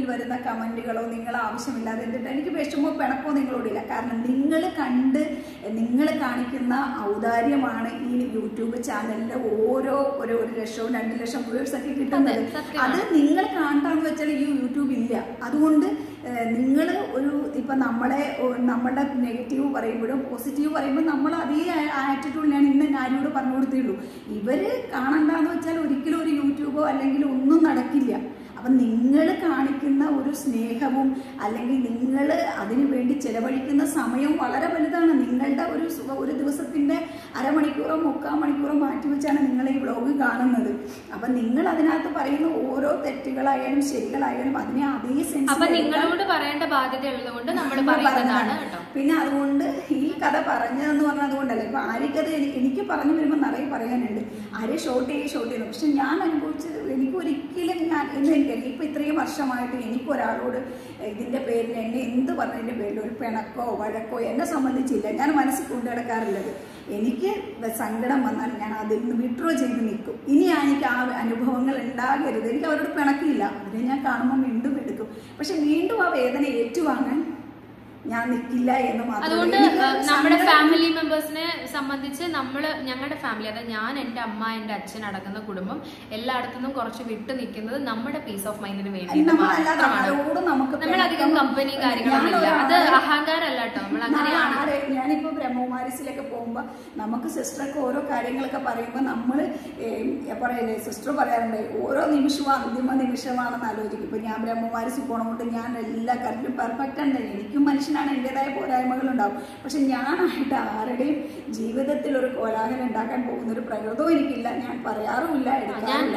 യൂട്യൂബിൽ വരുന്ന കമൻറ്റുകളോ നിങ്ങൾ ആവശ്യമില്ലാതെ എന്തിട്ട് എനിക്ക് വിഷമോ പിണക്കോ നിങ്ങളോടില്ല. കാരണം നിങ്ങൾ കണ്ട് നിങ്ങൾ കാണിക്കുന്ന ഔദാര്യമാണ് ഈ യൂട്യൂബ് ചാനലിൻ്റെ ഓരോ 1 ലക്ഷവും 2 ലക്ഷം വ്യൂവേഴ്സ് ഒക്കെ കിട്ടുന്നത്. അത് നിങ്ങൾ കാണാന്ന് വെച്ചാൽ ഈ യൂട്യൂബ് ഇല്ല. അതുകൊണ്ട് നിങ്ങൾ ഇപ്പം നമ്മുടെ നെഗറ്റീവ് പറയുമ്പോഴും പോസിറ്റീവ് പറയുമ്പോൾ നമ്മൾ അതേ ആറ്റിറ്റ്യൂഡിലാണ് ഇന്ന് ആരോട് പറഞ്ഞു കൊടുത്തേയുള്ളൂ. ഇവർ കാണണ്ടെന്ന് വെച്ചാൽ ഒരിക്കലും ഒരു യൂട്യൂബോ അല്ലെങ്കിൽ ഒന്നും നടക്കില്ല. അപ്പം നിങ്ങൾ കാണിക്കുന്ന ഒരു സ്നേഹവും അല്ലെങ്കിൽ നിങ്ങൾ അതിനു വേണ്ടി ചെലവഴിക്കുന്ന സമയവും വളരെ വലുതാണ്. നിങ്ങളുടെ ഒരു ദിവസത്തിൻ്റെ അരമണിക്കൂറോ 3/4 മണിക്കൂറോ മാറ്റി വെച്ചാണ് നിങ്ങൾ ഈ വ്ളോഗ് കാണുന്നത്. അപ്പം നിങ്ങൾ അതിനകത്ത് പറയുന്ന ഓരോ തെറ്റുകളായാലും ശരികളായാലും അതിനെ അതേ സെൻസ് നിങ്ങളോട് പറയേണ്ട ബാധ്യത ഉള്ളതുകൊണ്ട് നമ്മൾ പറയുന്നതാണ്. പിന്നെ അതുകൊണ്ട് ഈ കഥ പറഞ്ഞതെന്ന് പറഞ്ഞാൽ അതുകൊണ്ടല്ല. ഇപ്പം ആര്യക്കഥ എനിക്ക് പറഞ്ഞു വരുമ്പോൾ നിറയെ പറയാനുണ്ട്. ആര്യ ഷോട്ട് ചെയ്യുന്നു. പക്ഷെ ഞാൻ അനുഭവിച്ചത് എനിക്കൊരിക്കലും ഇപ്പം ഇത്രയും വർഷമായിട്ട് എനിക്കൊരാളോട് ഇതിൻ്റെ പേരിൽ എന്നെ എന്ത് പറഞ്ഞതിൻ്റെ പേരിൽ ഒരു പിണക്കോ വഴക്കോ എന്നെ സംബന്ധിച്ചില്ല. ഞാൻ മനസ്സിൽ കൊണ്ടു നടക്കാറുള്ളത്. എനിക്ക് സങ്കടം വന്നാൽ ഞാൻ അതിൽ നിന്ന് വിഡ്രോ ചെയ്ത് നിൽക്കും. ഇനി എനിക്ക് ആ അനുഭവങ്ങൾ ഉണ്ടാകരുത്. എനിക്ക് അവരോട് പിണക്കില്ല. അതിനെ ഞാൻ കാണുമ്പോൾ വീണ്ടും എടുക്കും. പക്ഷെ വീണ്ടും ആ വേദന ഏറ്റുവാങ്ങാൻ ഞാൻ നിൽക്കില്ല എന്ന് മാത്രം. അതുകൊണ്ട് നമ്മുടെ ഫാമിലി മെമ്പേഴ്സിനെ സംബന്ധിച്ച് ഞങ്ങളുടെ ഫാമിലി, അതായത് ഞാൻ, എൻ്റെ അമ്മ, എൻ്റെ അച്ഛൻ അടങ്ങുന്ന കുടുംബം എല്ലായിടത്തുനിന്നും കുറച്ച് വിട്ടു നിൽക്കുന്നത് നമ്മുടെ പീസ് ഓഫ് മൈൻഡിന് വേണ്ടി. നമ്മളധികം കമ്പനി കാര്യങ്ങളൊന്നുമില്ല. അത് അഹങ്കാരമല്ല കേട്ടോ, നമ്മൾ അങ്ങനെയാണ്. ഞാനിപ്പോ ബ്രഹ്മകുമാരീസിലൊക്കെ പോകുമ്പോ നമുക്ക് സിസ്റ്റർക്ക് ഓരോ കാര്യങ്ങളൊക്കെ പറയുമ്പോൾ നമ്മൾ പറയല്ലേ, സിസ്റ്റർ പറയാറുണ്ട് ഓരോ നിമിഷവും അന്തിമ നിമിഷമാണെന്ന് ആലോചിക്കും. ഇപ്പൊ ഞാൻ ബ്രഹ്മകുമാരീസിൽ പോണതുകൊണ്ട് ഞാൻ എല്ലാ കാര്യത്തിലും പെർഫെക്റ്റ് ആണ്. എനിക്കും മനുഷ്യനാണ്, എൻ്റെതായ പോരായ്മകളുണ്ടാവും. പക്ഷെ ഞാനായിട്ട് ആരുടെയും ജീവിതത്തിൽ ഒരു കോലാഹലം ഉണ്ടാക്കാൻ പോകുന്ന ഒരു പ്രകൃതവും എനിക്കില്ല. ഞാൻ പറയാറുമില്ല, എടുക്കാറില്ല.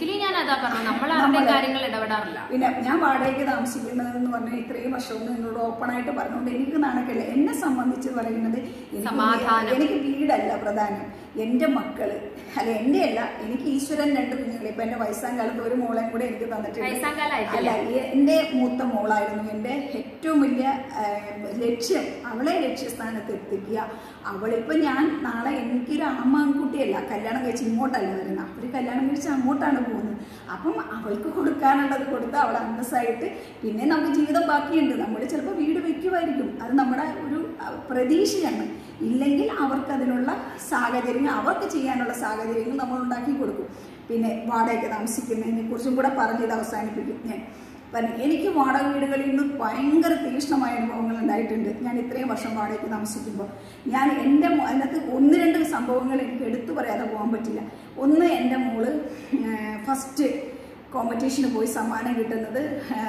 പിന്നെ ഞാൻ വാടകയ്ക്ക് താമസിക്കുന്നതെന്ന് പറഞ്ഞാൽ ഇത്രയും വർഷവും നിങ്ങളോട് ഓപ്പൺ ആയിട്ട് പറഞ്ഞുകൊണ്ട് എനിക്ക് നാണക്കില്ല. എന്നെ സംബന്ധിച്ച് പറയുന്നത് എനിക്ക് വീടല്ല പ്രധാനം, എൻ്റെ മക്കള്. അല്ല എൻ്റെ അല്ല, എനിക്ക് ഈശ്വരൻ 2 കുഞ്ഞുങ്ങളെ. ഇപ്പൊ എൻ്റെ വയസ്സാം കാലത്ത് ഒരു മോളെ കൂടെ എനിക്ക് തന്നിട്ടുണ്ട്. അല്ല, എൻ്റെ മൂത്ത മോളായിരുന്നു എൻ്റെ ഏറ്റവും വലിയ ലക്ഷ്യം. അവളെ ലക്ഷ്യസ്ഥാനത്ത് എത്തിക്കുക. അവളിപ്പോൾ ഞാൻ നാളെ എനിക്കൊരു ആൺകുട്ടിയല്ല, കല്യാണം കഴിച്ച് ഇങ്ങോട്ടല്ല വരുന്നത്. അവർ കല്യാണം കഴിച്ച് അങ്ങോട്ടാണ് പോകുന്നത്. അപ്പം അവൾക്ക് കൊടുക്കാനുള്ളത് കൊടുത്ത് അവളെ അന്തസ്സായിട്ട് പിന്നെ നമുക്ക് ജീവിതം ബാക്കിയുണ്ട്. നമ്മൾ ചിലപ്പോൾ വീട് വയ്ക്കുമായിരിക്കും, അത് നമ്മുടെ ഒരു പ്രതീക്ഷയാണ്. ഇല്ലെങ്കിൽ അവർക്കതിനുള്ള സാഹചര്യങ്ങൾ, അവർക്ക് ചെയ്യാനുള്ള സാഹചര്യങ്ങൾ നമ്മൾ ഉണ്ടാക്കി കൊടുക്കും. പിന്നെ വാടകയ്ക്ക് താമസിക്കുന്നതിനെ കുറിച്ചും കൂടെ പറഞ്ഞത് അവസാനിപ്പിക്കും ഞാൻ. എനിക്ക് വാടക വീടുകളിൽ നിന്ന് ഭയങ്കര തീക്ഷ്ണമായ അനുഭവങ്ങൾ ഉണ്ടായിട്ടുണ്ട്. ഞാൻ ഇത്രയും വർഷം വാടകയ്ക്ക് താമസിക്കുമ്പോൾ ഞാൻ അതിനകത്ത് 1-2 സംഭവങ്ങൾ എനിക്ക് എടുത്തു പറയാതെ പോകാൻ പറ്റില്ല. ഒന്ന്, എൻ്റെ മോള് ഫസ്റ്റ് കോമ്പറ്റീഷന് പോയി സമ്മാനം കിട്ടുന്നത്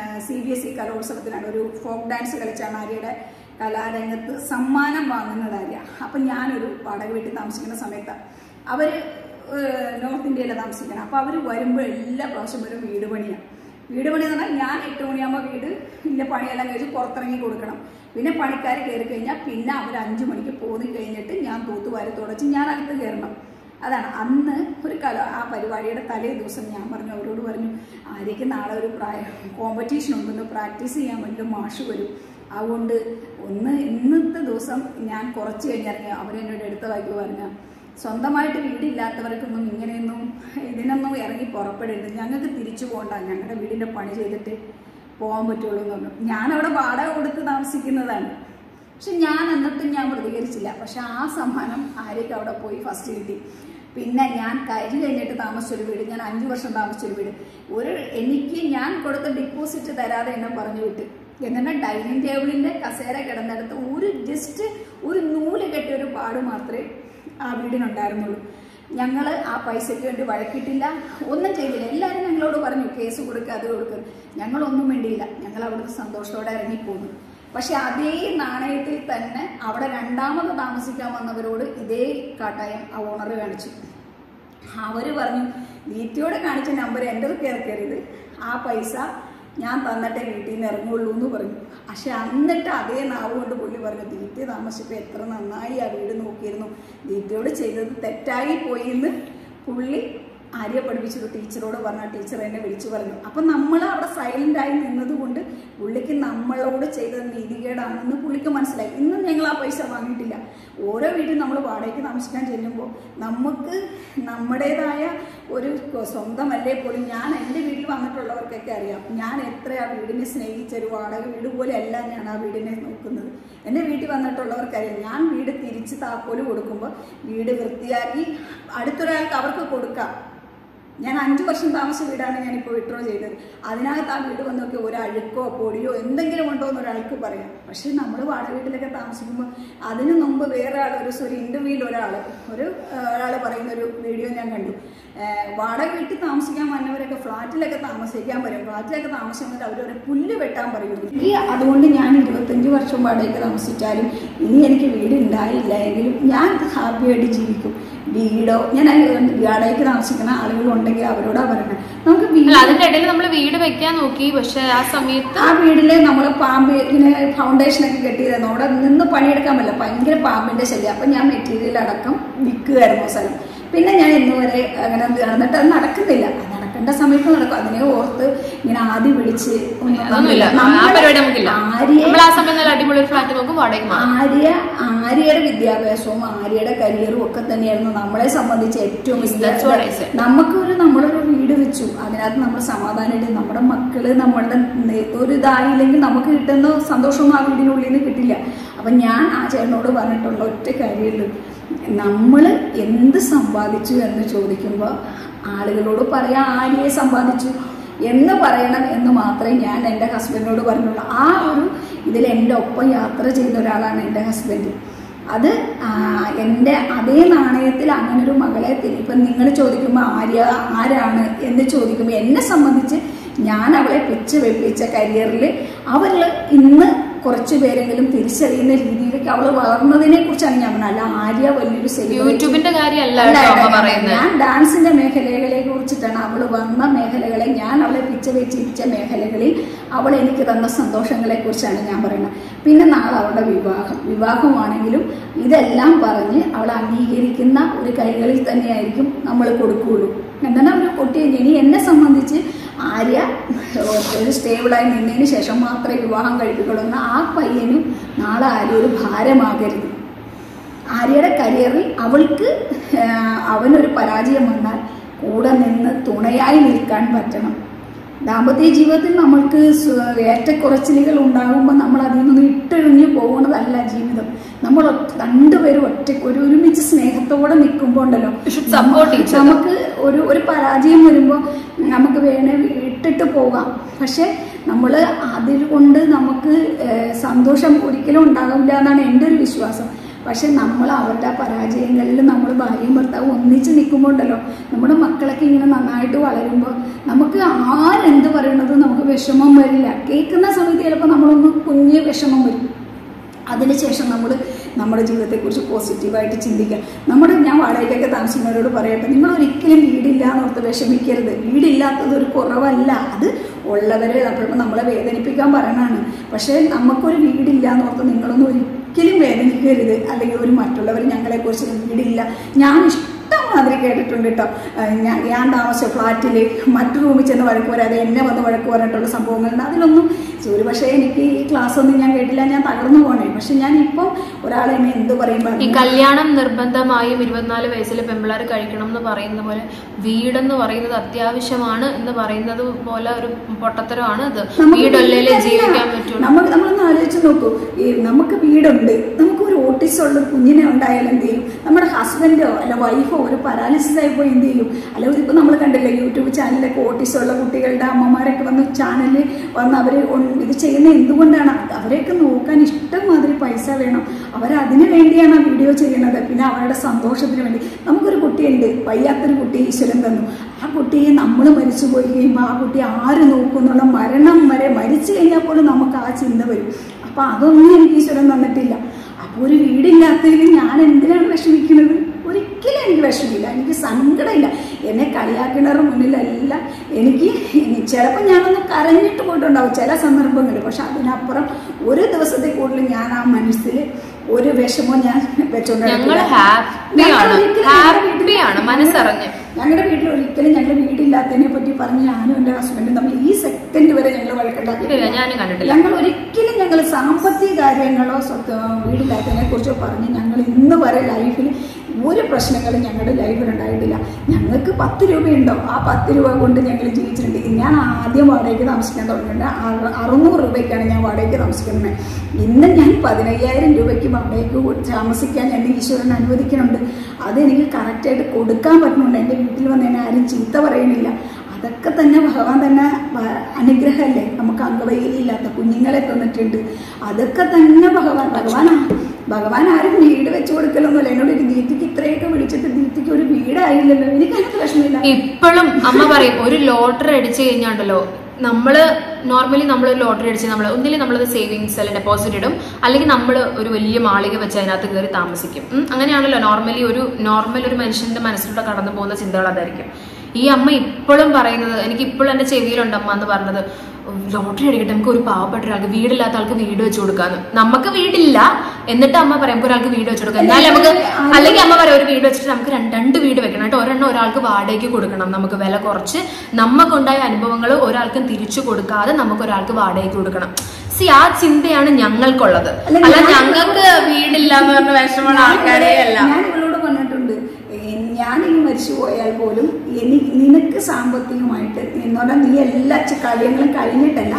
CBSE കലോത്സവത്തിനാണ്. ഒരു ഫോക്ക് ഡാൻസ് കളിച്ചാണ് ആര്യയുടെ കലാരംഗത്ത് സമ്മാനം വാങ്ങുന്നത് ആര്യ. അപ്പം ഞാനൊരു വാടക വീട്ടിൽ താമസിക്കുന്ന സമയത്താണ്. അവർ നോർത്ത് ഇന്ത്യയിലാണ് താമസിക്കണം. അപ്പോൾ അവർ വരുമ്പോൾ എല്ലാ പ്രാവശ്യം വരും വീട് പണിയാണ്. വീട് പണി എന്ന് പറഞ്ഞാൽ ഞാൻ 8 മണിയാകുമ്പോൾ വീടിൻ്റെ പണിയെല്ലാം കഴിച്ച് പുറത്തിറങ്ങി കൊടുക്കണം. പിന്നെ പണിക്കാർ കയറി കഴിഞ്ഞാൽ പിന്നെ അവർ 5 മണിക്ക് പോന്നി കഴിഞ്ഞിട്ട് ഞാൻ തൂത്തുവാരി തുടച്ച് ഞാൻ അകത്ത് കയറണം. അതാണ് അന്ന് ആ പരിപാടിയുടെ തലേ ദിവസം ഞാൻ പറഞ്ഞു, അവരോട് പറഞ്ഞു, ആര്യയ്ക്ക് നാളെ ഒരു കോമ്പറ്റീഷൻ ഉണ്ടെന്ന് പ്രാക്ടീസ് ചെയ്യാൻ വേണ്ടി മാഷ് വരും. അതുകൊണ്ട് ഇന്നത്തെ ദിവസം ഞാൻ കുറച്ച് കഴിഞ്ഞിറങ്ങി. അവരെന്നോട് എടുത്ത വായിക്ക് പറഞ്ഞ, സ്വന്തമായിട്ട് വീടില്ലാത്തവർക്കൊന്നും ഇങ്ങനെയൊന്നും ഇതിനൊന്നും ഇറങ്ങി പുറപ്പെടരുത്, ഞങ്ങൾക്ക് തിരിച്ചു പോകണ്ട, ഞങ്ങളുടെ വീടിൻ്റെ പണി ചെയ്തിട്ട് പോകാൻ പറ്റുള്ളൂ എന്ന് പറഞ്ഞു. ഞാനവിടെ വാടക കൊടുത്ത് താമസിക്കുന്നതാണ്. പക്ഷെ ഞാൻ എന്നിട്ടും ഞാൻ പ്രതികരിച്ചില്ല. പക്ഷെ ആ സമ്മാനം ആര്യയ്ക്ക് അവിടെ പോയി ഫസ്റ്റ് കിട്ടി. പിന്നെ ഞാൻ കഴിഞ്ഞിട്ട് താമസിച്ചൊരു വീട്, ഞാൻ 5 വർഷം താമസിച്ചൊരു വീട്, എനിക്ക് ഞാൻ കൊടുത്ത ഡിപ്പോസിറ്റ് തരാതെ എന്നെ പറഞ്ഞു വിട്ട്. എന്നിട്ട് ഡൈനിങ് ടേബിളിൻ്റെ കസേര കിടന്നെടുത്ത് ജസ്റ്റ് ഒരു നൂല് കെട്ടിയ ഒരു പാട് മാത്രമേ ആ വീടിനുണ്ടായിരുന്നുള്ളൂ. ഞങ്ങൾ ആ പൈസയ്ക്ക് വേണ്ടി വഴക്കിട്ടില്ല, ഒന്നും ചെയ്തില്ല. എല്ലാവരും ഞങ്ങളോട് പറഞ്ഞു കേസ് കൊടുക്കുക, അത് കൊടുക്കുക. ഞങ്ങളൊന്നും വേണ്ടിയില്ല. ഞങ്ങൾ അവിടുന്ന് സന്തോഷത്തോടെ ഇറങ്ങിപ്പോന്നു. പക്ഷെ അതേ നാണയത്തിൽ തന്നെ അവിടെ രണ്ടാമത് താമസിക്കാൻ വന്നവരോട് ഇതേ കാട്ടായം ആ ഓണർ കാണിച്ചു. അവർ പറഞ്ഞു, വീട്ടിയോടെ കാണിച്ച നമ്പർ എൻ്റെ കയറരുത്, ആ പൈസ ഞാൻ തന്നിട്ടേ വീട്ടിൽ നിന്ന് ഇറങ്ങുള്ളൂ എന്ന് പറഞ്ഞു. പക്ഷെ എന്നിട്ട് അതേ നാവ് കൊണ്ട് പുള്ളി പറഞ്ഞു, ദീപ്തി താമസിച്ചപ്പോൾ എത്ര നന്നായി ആ വീട് നോക്കിയിരുന്നു, ദീപ്തിയോട് ചെയ്തത് തെറ്റായി പോയി എന്ന് പുള്ളി ആര്യ പഠിപ്പിച്ചൊരു ടീച്ചറോട് പറഞ്ഞ ടീച്ചർ എന്നെ വിളിച്ചു പറഞ്ഞു. അപ്പം നമ്മൾ അവിടെ സൈലൻ്റായി നിന്നതുകൊണ്ട് പുള്ളിക്ക് നമ്മളോട് ചെയ്തത് നീതികേടാണെന്ന് പുള്ളിക്ക് മനസ്സിലായി. ഇന്നും ഞങ്ങൾ ആ പൈസ വാങ്ങിയിട്ടില്ല. ഓരോ വീട്ടിൽ നമ്മൾ വാടകയ്ക്ക് താമസിക്കാൻ ചെല്ലുമ്പോൾ നമുക്ക് നമ്മുടേതായ ഒരു സ്വന്തമല്ലേ പോലും, ഞാൻ എൻ്റെ വീട്ടിൽ വന്നിട്ടുള്ളവർക്കൊക്കെ അറിയാം ഞാൻ എത്ര ആ വീടിനെ സ്നേഹിച്ചൊരു വാടക വീട് പോലെ അല്ല ഞാൻ ആ വീടിനെ നോക്കുന്നത്. എൻ്റെ വീട്ടിൽ വന്നിട്ടുള്ളവർക്കറിയാം ഞാൻ വീട് തിരിച്ച് താക്കോല് കൊടുക്കുമ്പോൾ വീട് വൃത്തിയാക്കി അടുത്തൊരാൾക്ക് അവർക്ക് കൊടുക്കാം. ഞാൻ 5 വർഷം താമസിച്ച വീടാണ് ഞാനിപ്പോൾ വിഡ്രോ ചെയ്തത്. അതിനകത്ത് ആ വീട് വന്നൊക്കെ ഒരു അഴുക്കോ പൊടിയോ എന്തെങ്കിലും ഉണ്ടോ എന്ന് ഒരാൾക്ക് പറയാം. പക്ഷേ നമ്മൾ വാടക വീട്ടിലൊക്കെ താമസിക്കുമ്പോൾ അതിന് മുമ്പ് വേറെ ആൾ ഒരു ഇൻ്റർവ്യൂവിൽ ഒരാൾ പറയുന്ന ഒരു വീഡിയോ ഞാൻ കണ്ടു. വാടക വീട്ടിൽ താമസിക്കാൻ വന്നവരൊക്കെ ഫ്ലാറ്റിലൊക്കെ താമസിക്കാൻ വരും. ഫ്ലാറ്റിലൊക്കെ താമസിക്കുന്നവർ അവരൊരു പുല്ല് വെട്ടാൻ പറയുന്നു. അതുകൊണ്ട് ഞാൻ 25 വർഷം വാടകയ്ക്ക് താമസിച്ചാലും ഇനി എനിക്ക് വീട് ഉണ്ടായില്ല എങ്കിലും ഞാൻ ഹാപ്പിയായിട്ട് ജീവിക്കും. വീടോ ഞാൻ വാടകയ്ക്ക് താമസിക്കുന്ന ആളുകളുണ്ടെങ്കിൽ അവരോടാ പറയണേ നമുക്ക് അതിന്റെ ഇടയിൽ നമ്മൾ വീട് വെക്കാൻ നോക്കി. പക്ഷെ ആ സമയത്ത് ആ വീട്ടില് നമ്മൾ പാമ്പ് ഇങ്ങനെ ഫൗണ്ടേഷനൊക്കെ കെട്ടിയിരുന്നു. അവിടെ നിന്ന് പണിയെടുക്കാൻ പറ്റില്ല, ഭയങ്കര പാമ്പിന്റെ ശല്യം. അപ്പൊ ഞാൻ മെറ്റീരിയൽ അടക്കം വിൽക്കുമായിരുന്നു സ്ഥലം. പിന്നെ ഞാൻ ഇന്നുവരെ അങ്ങനെ നടന്നിട്ട് അത് നടക്കുന്നില്ല. നടക്കേണ്ട സമയത്ത് നടക്കും. അതിനെ ഓർത്ത് ഇങ്ങനെ ആദ്യം വിളിച്ച് ആര്യയുടെ വിദ്യാഭ്യാസവും ആര്യയുടെ കരിയറും ഒക്കെ തന്നെയായിരുന്നു നമ്മളെ സംബന്ധിച്ച് ഏറ്റവും നമ്മളൊരു വീട് വെച്ചു. അതിനകത്ത് നമ്മൾ സമാധാനമായിട്ട് നമ്മുടെ മക്കള് നമ്മളുടെ ഒരു ഇതായില്ലെങ്കിൽ നമുക്ക് കിട്ടുന്ന സന്തോഷവും ആ വീടിനുള്ളിൽ നിന്ന് കിട്ടില്ല. അപ്പൊ ഞാൻ ആ ചേട്ടനോട് പറഞ്ഞിട്ടുള്ള ഒറ്റ കാര്യമുള്ളൂ, നമ്മൾ എന്ത് സമ്പാദിച്ചു എന്ന് ചോദിക്കുമ്പോൾ ആളുകളോട് പറയാം ആര്യയെ സമ്പാദിച്ചു എന്ന് പറയണം എന്ന് മാത്രമേ ഞാൻ എൻ്റെ ഹസ്ബൻഡിനോട് പറഞ്ഞുള്ളൂ. ആ ഒരു ഇതിൽ എൻ്റെ ഒപ്പം യാത്ര ചെയ്ത ഒരാളാണ് എൻ്റെ ഹസ്ബൻഡ്. അത് എൻ്റെ അതേ നാണയത്തിൽ അങ്ങനൊരു മകളെ ഇപ്പം നിങ്ങൾ ചോദിക്കുമ്പോൾ ആരാണ് എന്ന് ചോദിക്കുമ്പോൾ എന്നെ സംബന്ധിച്ച് ഞാൻ അവളെ വെപ്പിച്ച കരിയറിൽ അവരിൽ ഇന്ന് കുറച്ചു പേരെങ്കിലും തിരിച്ചറിയുന്ന രീതിയിലേക്ക് അവള് വളർന്നതിനെ കുറിച്ചാണ് ഞാൻ പറഞ്ഞത്. അല്ല ആര്യ വലിയൊരു യൂട്യൂബിന്റെ കാര്യമല്ല, ഞാൻ ഡാൻസിന്റെ മേഖലകളെ കുറിച്ചിട്ടാണ്. അവള് വന്ന മേഖലകളെ ഞാൻ അവളെ വെച്ചിരിച്ച മേഖലകളിൽ അവൾ എനിക്ക് തന്ന സന്തോഷങ്ങളെ കുറിച്ചാണ് ഞാൻ പറയുന്നത്. പിന്നെ നാളെ അവളുടെ വിവാഹമാണെങ്കിലും ഇതെല്ലാം പറഞ്ഞ് അവൾ അംഗീകരിക്കുന്ന ഒരു കൈകളിൽ തന്നെയായിരിക്കും നമ്മൾ കൊടുക്കുകയുള്ളൂ. എന്താണ് ഒരു കുട്ടിയെ ഇനി എന്നെ സംബന്ധിച്ച് ആര്യ ഒരു സ്റ്റേബിളായി നിന്നതിന് ശേഷം മാത്രമേ വിവാഹം കഴിപ്പിക്കുള്ളൂ. എന്നാൽ ആ പയ്യനും നാളെ ആര്യ ഒരു ഭാരമാകരുത്. ആര്യയുടെ കരിയറിൽ അവനൊരു പരാജയം വന്നാൽ കൂടെ നിന്ന് തുണയായി നിൽക്കാൻ പറ്റണം. ദാമ്പത്യ ജീവിതത്തിൽ നമ്മൾക്ക് ഏറ്റക്കുറച്ചിലുകൾ ഉണ്ടാകുമ്പോൾ നമ്മൾ അതിൽ നിന്ന് ഇട്ടൊഴിഞ്ഞു പോകുന്നതല്ല ജീവിതം. നമ്മൾ രണ്ടുപേരും ഒരുമിച്ച് സ്നേഹത്തോടെ നിൽക്കുമ്പോൾ ഉണ്ടല്ലോ നമുക്ക് ഒരു പരാജയം വരുമ്പോൾ നമുക്ക് വേണേ ഇട്ടിട്ട് പോകാം. പക്ഷെ നമ്മൾ അതിൽ കൊണ്ട് നമുക്ക് സന്തോഷം ഒരിക്കലും ഉണ്ടാകില്ല എന്നാണ് എൻ്റെ ഒരു വിശ്വാസം. പക്ഷെ നമ്മൾ അവരുടെ പരാജയങ്ങളിൽ നമ്മൾ ഭാര്യയും ഭർത്താവും ഒന്നിച്ച് നിൽക്കുമ്പോൾ ഉണ്ടല്ലോ നമ്മുടെ മക്കളൊക്കെ ഇങ്ങനെ നന്നായിട്ട് വളരുമ്പോൾ നമുക്ക് ആരെന്ത് പറയണത് നമുക്ക് വിഷമം വരില്ല. കേൾക്കുന്ന സമയത്ത് ചിലപ്പോൾ നമ്മളൊന്ന് കുഞ്ഞ് വിഷമം വരും. അതിനുശേഷം നമ്മൾ നമ്മുടെ ജീവിതത്തെക്കുറിച്ച് പോസിറ്റീവായിട്ട് ചിന്തിക്കുക. ഞാൻ വാടകയ്ക്കൊക്കെ താമസിക്കുന്നവരോട് പറയട്ടെ, നിങ്ങൾ ഒരിക്കലും വീടില്ല എന്നോർത്ത് വിഷമിക്കരുത്. വീടില്ലാത്തത് ഒരു കുറവല്ല, അത് ഉള്ളവരെ അപ്പോഴും നമ്മളെ വേദനിപ്പിക്കാൻ പറയണതാണ്. പക്ഷേ നമുക്കൊരു വീടില്ല എന്നോർത്ത് നിങ്ങളൊന്നും ഒരിക്കലും വേദനിക്കരുത്. അല്ലെങ്കിൽ ഒരു മറ്റുള്ളവർ ഞങ്ങളെക്കുറിച്ച് വീടില്ല, ഞാൻ ഇഷ്ടംമാതിരി കേട്ടിട്ടുണ്ട് കേട്ടോ. ഞാൻ താമസിച്ച ഫ്ലാറ്റിൽ മറ്റു റൂമിൽ ചെന്ന് വഴക്ക് വരാതെ എന്നെ വന്ന് വഴക്ക് പറഞ്ഞിട്ടുള്ള സംഭവങ്ങളുണ്ട്. അതിലൊന്നും പക്ഷേ എനിക്ക് ഈ ക്ലാസ് ഒന്നും ഞാൻ കേട്ടില്ല, ഞാൻ തകർന്നു പോണേ. പക്ഷെ ഞാൻ ഇപ്പം ഒരാളെ എന്നെ എന്ത് പറയുമ്പോൾ ഈ കല്യാണം നിർബന്ധമായും 24 വയസ്സിൽ പെമ്പിള്ളേർ കഴിക്കണം എന്ന് പറയുന്ന പോലെ വീടെന്ന് പറയുന്നത് അത്യാവശ്യമാണ് എന്ന് പറയുന്നത് പോലെ ഒരു പൊട്ടത്തരമാണ് ഇത്. വീടല്ലേ ജീവിക്കാൻ പറ്റുള്ളൂ. നമ്മളൊന്ന് ആലോചിച്ച് നോക്കൂ, നമുക്ക് വീടുണ്ട്, നമുക്ക് ഒരു ഓട്ടിസം ഉള്ള കുഞ്ഞിനെ ഉണ്ടായാലും എന്ത് ചെയ്യും? നമ്മുടെ ഹസ്ബൻഡോ അല്ല വൈഫോ ഒരു പാരാലിസിസ് ആയിപ്പോ എന്ത് ചെയ്യും? അല്ലെങ്കിൽ ഇപ്പൊ നമ്മൾ കണ്ടില്ലേ യൂട്യൂബ് ചാനലിലൊക്കെ ഓട്ടിസം ഉള്ള കുട്ടികളുടെ അമ്മമാരൊക്കെ വന്ന് ചാനലിൽ വന്ന് അവര് ഇത് ചെയ്യുന്ന എന്തുകൊണ്ടാണ്? അവരെയൊക്കെ നോക്കാൻ ഇഷ്ടംമാതിരി പൈസ വേണം. അവരതിനു വേണ്ടിയാണ് ആ വീഡിയോ ചെയ്യുന്നത്. പിന്നെ അവരുടെ സന്തോഷത്തിന് വേണ്ടി. നമുക്കൊരു കുട്ടിയുണ്ട്, വയ്യാത്തൊരു കുട്ടി ഈശ്വരൻ തന്നു. ആ കുട്ടിയെ നമ്മൾ മരിച്ചു പോയി കഴിയുമ്പോൾ ആ കുട്ടി ആര് നോക്കുന്നുള്ള മരണം വരെ മരിച്ചു കഴിഞ്ഞാൽ പോലും നമുക്ക് ആ ചിന്ത വരും. അപ്പൊ അതൊന്നും എനിക്ക് ഈശ്വരൻ തന്നിട്ടില്ല. അപ്പോൾ ഒരു വീടില്ലാത്തതിൽ ഞാൻ എന്തിനാണ് വിഷമിക്കുന്നത്? ഒരിക്കലും എനിക്ക് വിഷമില്ല, എനിക്ക് സങ്കടമില്ല. എന്നെ കളിയാക്കുന്നവരുടെ മുന്നിലല്ല എനിക്ക് ചിലപ്പോൾ ഞാനൊന്ന് കരഞ്ഞിട്ട് പോയിട്ടുണ്ടാവും ചില സന്ദർഭങ്ങളിൽ. പക്ഷെ അതിനപ്പുറം ഒരു ദിവസത്തെ കൂടുതൽ ഞാൻ ആ മനസ്സിൽ ഒരു വിഷമവും ഞാൻ വെച്ചോണ്ടാണ്. മനസ്സറിഞ്ഞ് ഞങ്ങളുടെ വീട്ടിൽ ഒരിക്കലും ഞങ്ങൾ വീടില്ലാത്തതിനെ പറ്റി പറഞ്ഞ് ഞാനും എൻ്റെ ഹസ്ബൻഡും തമ്മിൽ ഈ സെക്കൻഡ് വരെ ഞങ്ങൾ വഴക്കുണ്ടാക്കി. ഞങ്ങൾ ഒരിക്കലും ഞങ്ങൾ സാമ്പത്തിക കാര്യങ്ങളോ വീടില്ലാത്തതിനെ കുറിച്ചോ പറഞ്ഞ് ഞങ്ങൾ ഇന്ന് വരെ ലൈഫിൽ ഒരു പ്രശ്നങ്ങളും ഞങ്ങളുടെ ലൈഫിൽ ഉണ്ടായിട്ടില്ല. ഞങ്ങൾക്ക് 10 രൂപയുണ്ടോ, ആ 10 രൂപ കൊണ്ട് ഞങ്ങൾ ജീവിച്ചിട്ടുണ്ട്. ഞാൻ ആദ്യം വാടകയ്ക്ക് താമസിക്കാൻ തുടങ്ങിയിട്ട് 600 രൂപയ്ക്കാണ് ഞാൻ വാടകയ്ക്ക് താമസിക്കുന്നത്. ഇന്ന് ഞാൻ 15,000 രൂപയ്ക്ക് വാടകയ്ക്ക് താമസിക്കാൻ എന്നെ ഈശ്വരൻ അനുവദിക്കുന്നുണ്ട്. അതെനിക്ക് കറക്റ്റായിട്ട് കൊടുക്കാൻ പറ്റുന്നുണ്ട്. എൻ്റെ വീട്ടിൽ വന്ന് എന്നെ ആരും ചീത്ത പറയുന്നില്ല. അതൊക്കെ തന്നെ ഭഗവാൻ തന്നെ അനുഗ്രഹമല്ലേ. നമുക്ക് അംഗവൈകല്യമില്ലാത്ത കുഞ്ഞുങ്ങളെ തന്നിട്ടുണ്ട്. അതൊക്കെ തന്നെ ഭഗവാൻ ആരും വീട് വെച്ച് കൊടുക്കലൊന്നുമല്ല. എന്നോട് ഒരു ദീപ്തിക്ക് ഇത്രയൊക്കെ വിളിച്ചിട്ട് ദീപ്തിക്ക് ഒരു വീടായില്ലല്ലോ, എനിക്ക് അതിന് പ്രശ്നമില്ല. ഇപ്പോഴും അമ്മ പറയും ഒരു ലോട്ടറി അടിച്ചു കഴിഞ്ഞാണ്ടല്ലോ, നോർമലി നമ്മളൊരു ലോട്ടറി അടിച്ച് ഒന്നില്ലെങ്കിൽ നമ്മളത് സേവിങ്സ് അല്ലെങ്കിൽ ഡെപ്പോസിറ്റ് ഇടും, അല്ലെങ്കിൽ നമ്മൾ ഒരു വലിയ മാളിക വെച്ച് അതിനകത്ത് കയറി താമസിക്കും. അങ്ങനെയാണല്ലോ നോർമലി ഒരു മനുഷ്യന്റെ മനസ്സിലൂടെ കടന്നു പോകുന്ന ചിന്തകൾ അതായിരിക്കും. ഈ അമ്മ ഇപ്പോഴും പറയുന്നത്, എനിക്ക് ഇപ്പോഴും എൻ്റെ ചെവിയിലുണ്ട് അമ്മ എന്ന് പറഞ്ഞത്, ലോട്ടറി അടിക്കട്ടെ, നമുക്ക് ഒരു പാവപ്പെട്ട ഒരാൾക്ക്, വീടില്ലാത്ത ആൾക്ക് വീട് വെച്ച് കൊടുക്കാന്ന്. നമുക്ക് വീടില്ല, എന്നിട്ട് അമ്മ പറയാം ഒരാൾക്ക് വീട് വെച്ച് കൊടുക്കാം. എന്നാലും നമുക്ക്, അല്ലെങ്കിൽ അമ്മ പറയാം ഒരു വീട് വെച്ചിട്ട് നമുക്ക് 2 വീട് വെക്കണം കേട്ടോ, ഒരെണ്ണം ഒരാൾക്ക് വാടകയ്ക്ക് കൊടുക്കണം, നമുക്ക് വില കുറച്ച്, നമുക്കുണ്ടായ അനുഭവങ്ങൾ ഒരാൾക്കും തിരിച്ചു കൊടുക്കാതെ നമുക്ക് ഒരാൾക്ക് വാടകയ്ക്ക് കൊടുക്കണം. ആ ചിന്തയാണ് ഞങ്ങൾക്കുള്ളത്. അല്ല ഞങ്ങൾക്ക് വീടില്ല എന്ന് പറഞ്ഞ വിഷമമുള്ള ആൾക്കാരേ അല്ല. ഞാൻ ഇവളോട് പറഞ്ഞിട്ടുണ്ട്, ഞാനിനി മരിച്ചു പോയാൽ പോലും നിനക്ക് സാമ്പത്തികമായിട്ട് എന്നോട് നീ എല്ലാ കാര്യങ്ങളും കഴിഞ്ഞിട്ടല്ല,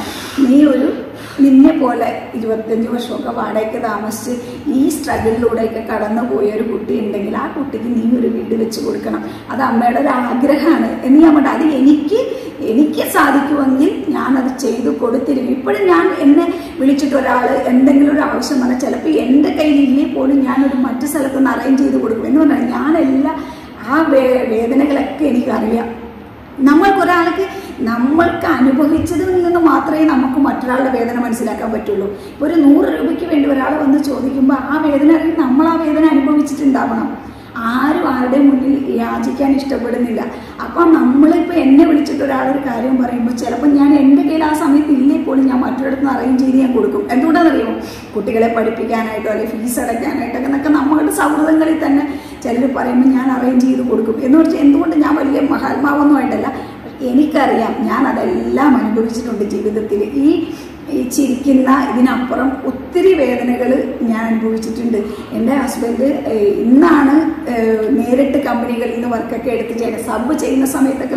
നിന്നെ പോലെ 25 വർഷമൊക്കെ വാടകയ്ക്ക് താമസിച്ച് ഈ സ്ട്രഗിളിലൂടെയൊക്കെ കടന്നു പോയ ഒരു കുട്ടി ഉണ്ടെങ്കിൽ ആ കുട്ടിക്ക് നീ ഒരു വീട് വെച്ച് കൊടുക്കണം. അത് അമ്മയുടെ ഒരു ആഗ്രഹമാണ് എന്ന് ഞാൻ പറഞ്ഞു. അത് എനിക്ക് സാധിക്കുമെങ്കിൽ ഞാനത് ചെയ്തു കൊടുത്തിരിക്കും. ഇപ്പോഴും ഞാൻ എന്നെ വിളിച്ചിട്ട് ഒരാൾ എന്തെങ്കിലും ഒരു ആവശ്യം പറഞ്ഞാൽ ചിലപ്പോൾ എൻ്റെ കയ്യിലില്ലേ പോലും ഞാനൊരു മറ്റു സ്ഥലത്തുനിന്ന് അറേഞ്ച് ചെയ്ത് കൊടുക്കും. എന്ന് പറഞ്ഞാൽ ഞാനെല്ലാം ആ വേദനകളൊക്കെ എനിക്കറിയാം. നമ്മൾക്ക് അനുഭവിച്ചതിൽ നിന്ന് മാത്രമേ നമുക്ക് മറ്റൊരാളുടെ വേദന മനസ്സിലാക്കാൻ പറ്റുള്ളൂ. ഒരു 100 രൂപയ്ക്ക് വേണ്ടി ഒരാൾ വന്ന് ചോദിക്കുമ്പോൾ ആ വേദന അറിയാൻ നമ്മൾ ആ വേദന അനുഭവിച്ചിട്ടുണ്ടാവണം. ആരും ആരുടെ മുന്നിൽ യാചിക്കാൻ ഇഷ്ടപ്പെടുന്നില്ല. അപ്പം നമ്മളിപ്പോൾ എന്നെ വിളിച്ചിട്ട് ഒരാളൊരു കാര്യം പറയുമ്പോൾ ചിലപ്പോൾ ഞാൻ എൻ്റെ കയ്യിൽ ആ സമയത്ത് ഇല്ലേ പോലും ഞാൻ മറ്റൊരിടത്ത് നിന്ന് അറേഞ്ച് ചെയ്ത് ഞാൻ കൊടുക്കും. എന്തുകൊണ്ടാണെന്നറിയുമോ? കുട്ടികളെ പഠിപ്പിക്കാനായിട്ടോ അല്ലെങ്കിൽ ഫീസ് അടയ്ക്കാനായിട്ടൊക്കെ എന്നൊക്കെ നമ്മളുടെ സൗഹൃദങ്ങളിൽ തന്നെ ചിലർ പറയുമ്പോൾ ഞാൻ അറേഞ്ച് ചെയ്ത് കൊടുക്കും. എന്ന് വെച്ചാൽ എന്തുകൊണ്ട് ഞാൻ വലിയ മഹാത്മാവൊന്നും ആയിട്ടല്ല, എനിക്കറിയാം ഞാൻ അതെല്ലാം അനുഭവിച്ചിട്ടുണ്ട് ജീവിതത്തിൽ. ഈ ചിരിക്കുന്ന ഇതിനപ്പുറം ഒത്തിരി വേദനകൾ ഞാൻ അനുഭവിച്ചിട്ടുണ്ട്. എൻ്റെ ഹസ്ബൻഡ് ഇന്നാണ് നേരിട്ട് കമ്പനികളിൽ നിന്ന് വർക്കൊക്കെ എടുത്ത് ചെയ്യണം. സബ് ചെയ്യുന്ന സമയത്തൊക്കെ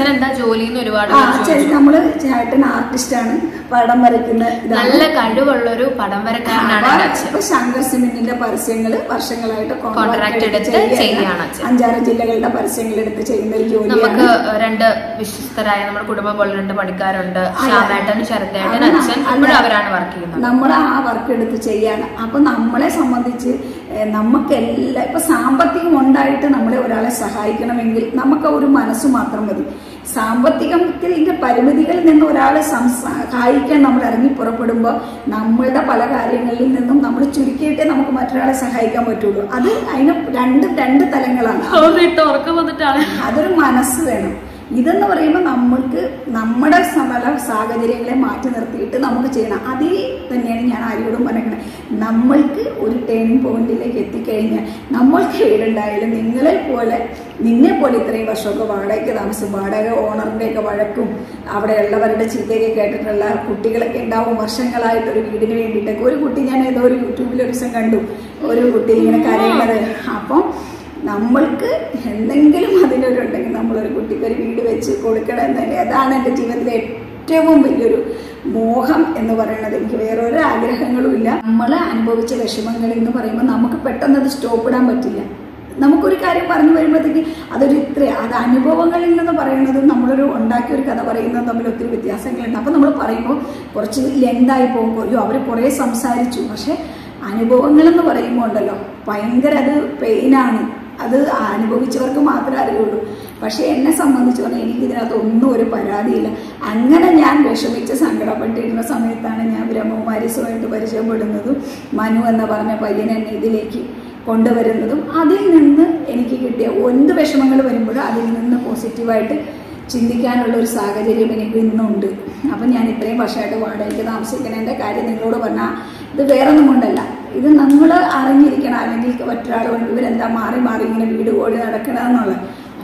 നമ്മള് ചേട്ടൻ ആർട്ടിസ്റ്റാണ്, പടം വരയ്ക്കുന്ന നല്ല കഴിവുള്ളൊരു പടം വരക്കാരനാണ്. ഇപ്പൊ ശങ്കർ സിമെന്റിന്റെ പരസ്യങ്ങള് വർഷങ്ങളായിട്ട് കോൺട്രാക്ട് എടുത്ത് ചെയ്യാണ്. 5-6 ജില്ലകളുടെ പരസ്യങ്ങൾ എടുത്ത് ചെയ്യുന്ന ഒരു ജോലി. നമുക്ക് 2 വിശ്വസ്തരായ നമ്മുടെ കുടുംബം പോലെ 2 പണിക്കാരുണ്ട്, ശ്യാമേട്ടൻ, ശരത്തേട്ടൻ, അച്ഛൻ. നമ്മൾ ആ വർക്ക് എടുത്ത് ചെയ്യാണ്. അപ്പൊ നമ്മളെ സംബന്ധിച്ച് നമുക്കെല്ലാം ഇപ്പൊ സാമ്പത്തികം ഉണ്ടായിട്ട് നമ്മളെ ഒരാളെ സഹായിക്കണമെങ്കിൽ നമുക്ക് ഒരു മനസ്സ് മാത്രം മതി. സാമ്പത്തികത്തിന്റെ പരിമിതികളിൽ നിന്ന് ഒരാളെ സഹായിക്കാൻ നമ്മൾ ഇറങ്ങി പുറപ്പെടുമ്പോൾ നമ്മളുടെ പല കാര്യങ്ങളിൽ നിന്നും നമ്മൾ ചുരുക്കിയിട്ടേ നമുക്ക് മറ്റൊരാളെ സഹായിക്കാൻ പറ്റുള്ളൂ. അതിന് രണ്ട് തലങ്ങളാണ്. അതൊരു മനസ്സ് വേണം. ഇതെന്ന് പറയുമ്പോൾ നമ്മൾക്ക് നമ്മുടെ പല സാഹചര്യങ്ങളെ മാറ്റി നിർത്തിയിട്ട് നമുക്ക് ചെയ്യണം. അതിൽ തന്നെയാണ് ഞാൻ ആരോടും പറയുന്നത്. നമ്മൾക്ക് ഒരു ടേണിംഗ് പോയിന്റിലേക്ക് എത്തിക്കഴിഞ്ഞാൽ നമ്മൾക്ക് വീടുണ്ടായാലും നിന്നെ പോലെ ഇത്രയും വർഷമൊക്കെ വാടകയ്ക്ക് താമസം, വാടക ഓണറിൻ്റെയൊക്കെ വഴക്കും അവിടെയുള്ളവരുടെ ചീത്തയൊക്കെ കേട്ടിട്ടുള്ള കുട്ടികളൊക്കെ ഉണ്ടാവും വർഷങ്ങളായിട്ട് ഒരു വീടിന് വേണ്ടിയിട്ടൊക്കെ. ഒരു കുട്ടി ഞാൻ ഏതോ ഒരു യൂട്യൂബിൽ ഒരു ദിവസം കണ്ടു, ഒരു കുട്ടി ഇങ്ങനെ കരയുന്നത്. അപ്പം നമ്മൾക്ക് എന്തെങ്കിലും അതിനൊരുണ്ടെങ്കിൽ നമ്മളൊരു കുട്ടിക്ക് ഒരു വീട് വെച്ച് കൊടുക്കണം എന്നല്ലേ. അതാണ് എൻ്റെ ജീവിതത്തിലെ ഏറ്റവും വലിയൊരു മോഹം എന്ന് പറയുന്നത്. എനിക്ക് വേറൊരു ആഗ്രഹങ്ങളും ഇല്ല. നമ്മൾ അനുഭവിച്ച വിഷമങ്ങൾ എന്ന് പറയുമ്പോൾ നമുക്ക് പെട്ടെന്ന് അത് സ്റ്റോപ്പ് ഇടാൻ പറ്റില്ല. നമുക്കൊരു കാര്യം പറഞ്ഞു വരുമ്പോഴത്തേക്ക് അത് അനുഭവങ്ങളിൽ നിന്ന് പറയുന്നത് നമ്മളൊരു ഉണ്ടാക്കിയൊരു കഥ പറയുന്നത് തമ്മിൽ ഒത്തിരി വ്യത്യാസങ്ങളുണ്ട്. അപ്പം നമ്മൾ പറയുമ്പോൾ കുറച്ച് ലെങ്തായി പോകുമ്പോൾ അവർ കുറേ സംസാരിച്ചു. പക്ഷെ അനുഭവങ്ങളെന്ന് പറയുമ്പോൾ ഉണ്ടല്ലോ ഭയങ്കര അത് പെയിനാണ്. അത് അനുഭവിച്ചവർക്ക് മാത്രമേ അറിയുള്ളൂ. പക്ഷെ എന്നെ സംബന്ധിച്ച് പറഞ്ഞാൽ എനിക്കിതിനകത്ത് ഒന്നും ഒരു പരാതിയില്ല. അങ്ങനെ ഞാൻ വിഷമിച്ച് സങ്കടപ്പെട്ടിരുന്ന സമയത്താണ് ഞാൻ ബ്രഹ്മകുമാരീസുമായിട്ട് പരിചയപ്പെടുന്നതും മനു എന്ന് പറഞ്ഞ പയ്യൻ എന്നെ ഇതിലേക്ക് കൊണ്ടുവരുന്നതും. അതിൽ നിന്ന് എനിക്ക് കിട്ടിയ എന്ത് വിഷമങ്ങൾ വരുമ്പോഴും അതിൽ നിന്ന് പോസിറ്റീവായിട്ട് ചിന്തിക്കാനുള്ള ഒരു സാഹചര്യം എനിക്ക് ഇന്നുണ്ട്. അപ്പം ഞാൻ ഇത്രയും വർഷമായിട്ട് വാടകയ്ക്ക് താമസിക്കുന്നതിൻ്റെ കാര്യം നിങ്ങളോട് പറഞ്ഞാൽ ഇത് വേറൊന്നും കൊണ്ടല്ല. ഇത് നമ്മൾ അറിഞ്ഞിരിക്കണം. അല്ലെങ്കിൽ മറ്റൊരാൾ കൊണ്ട് ഇവരെന്താ മാറി ഇങ്ങനെ വീട് കോടി നടക്കണമെന്നുള്ളത്.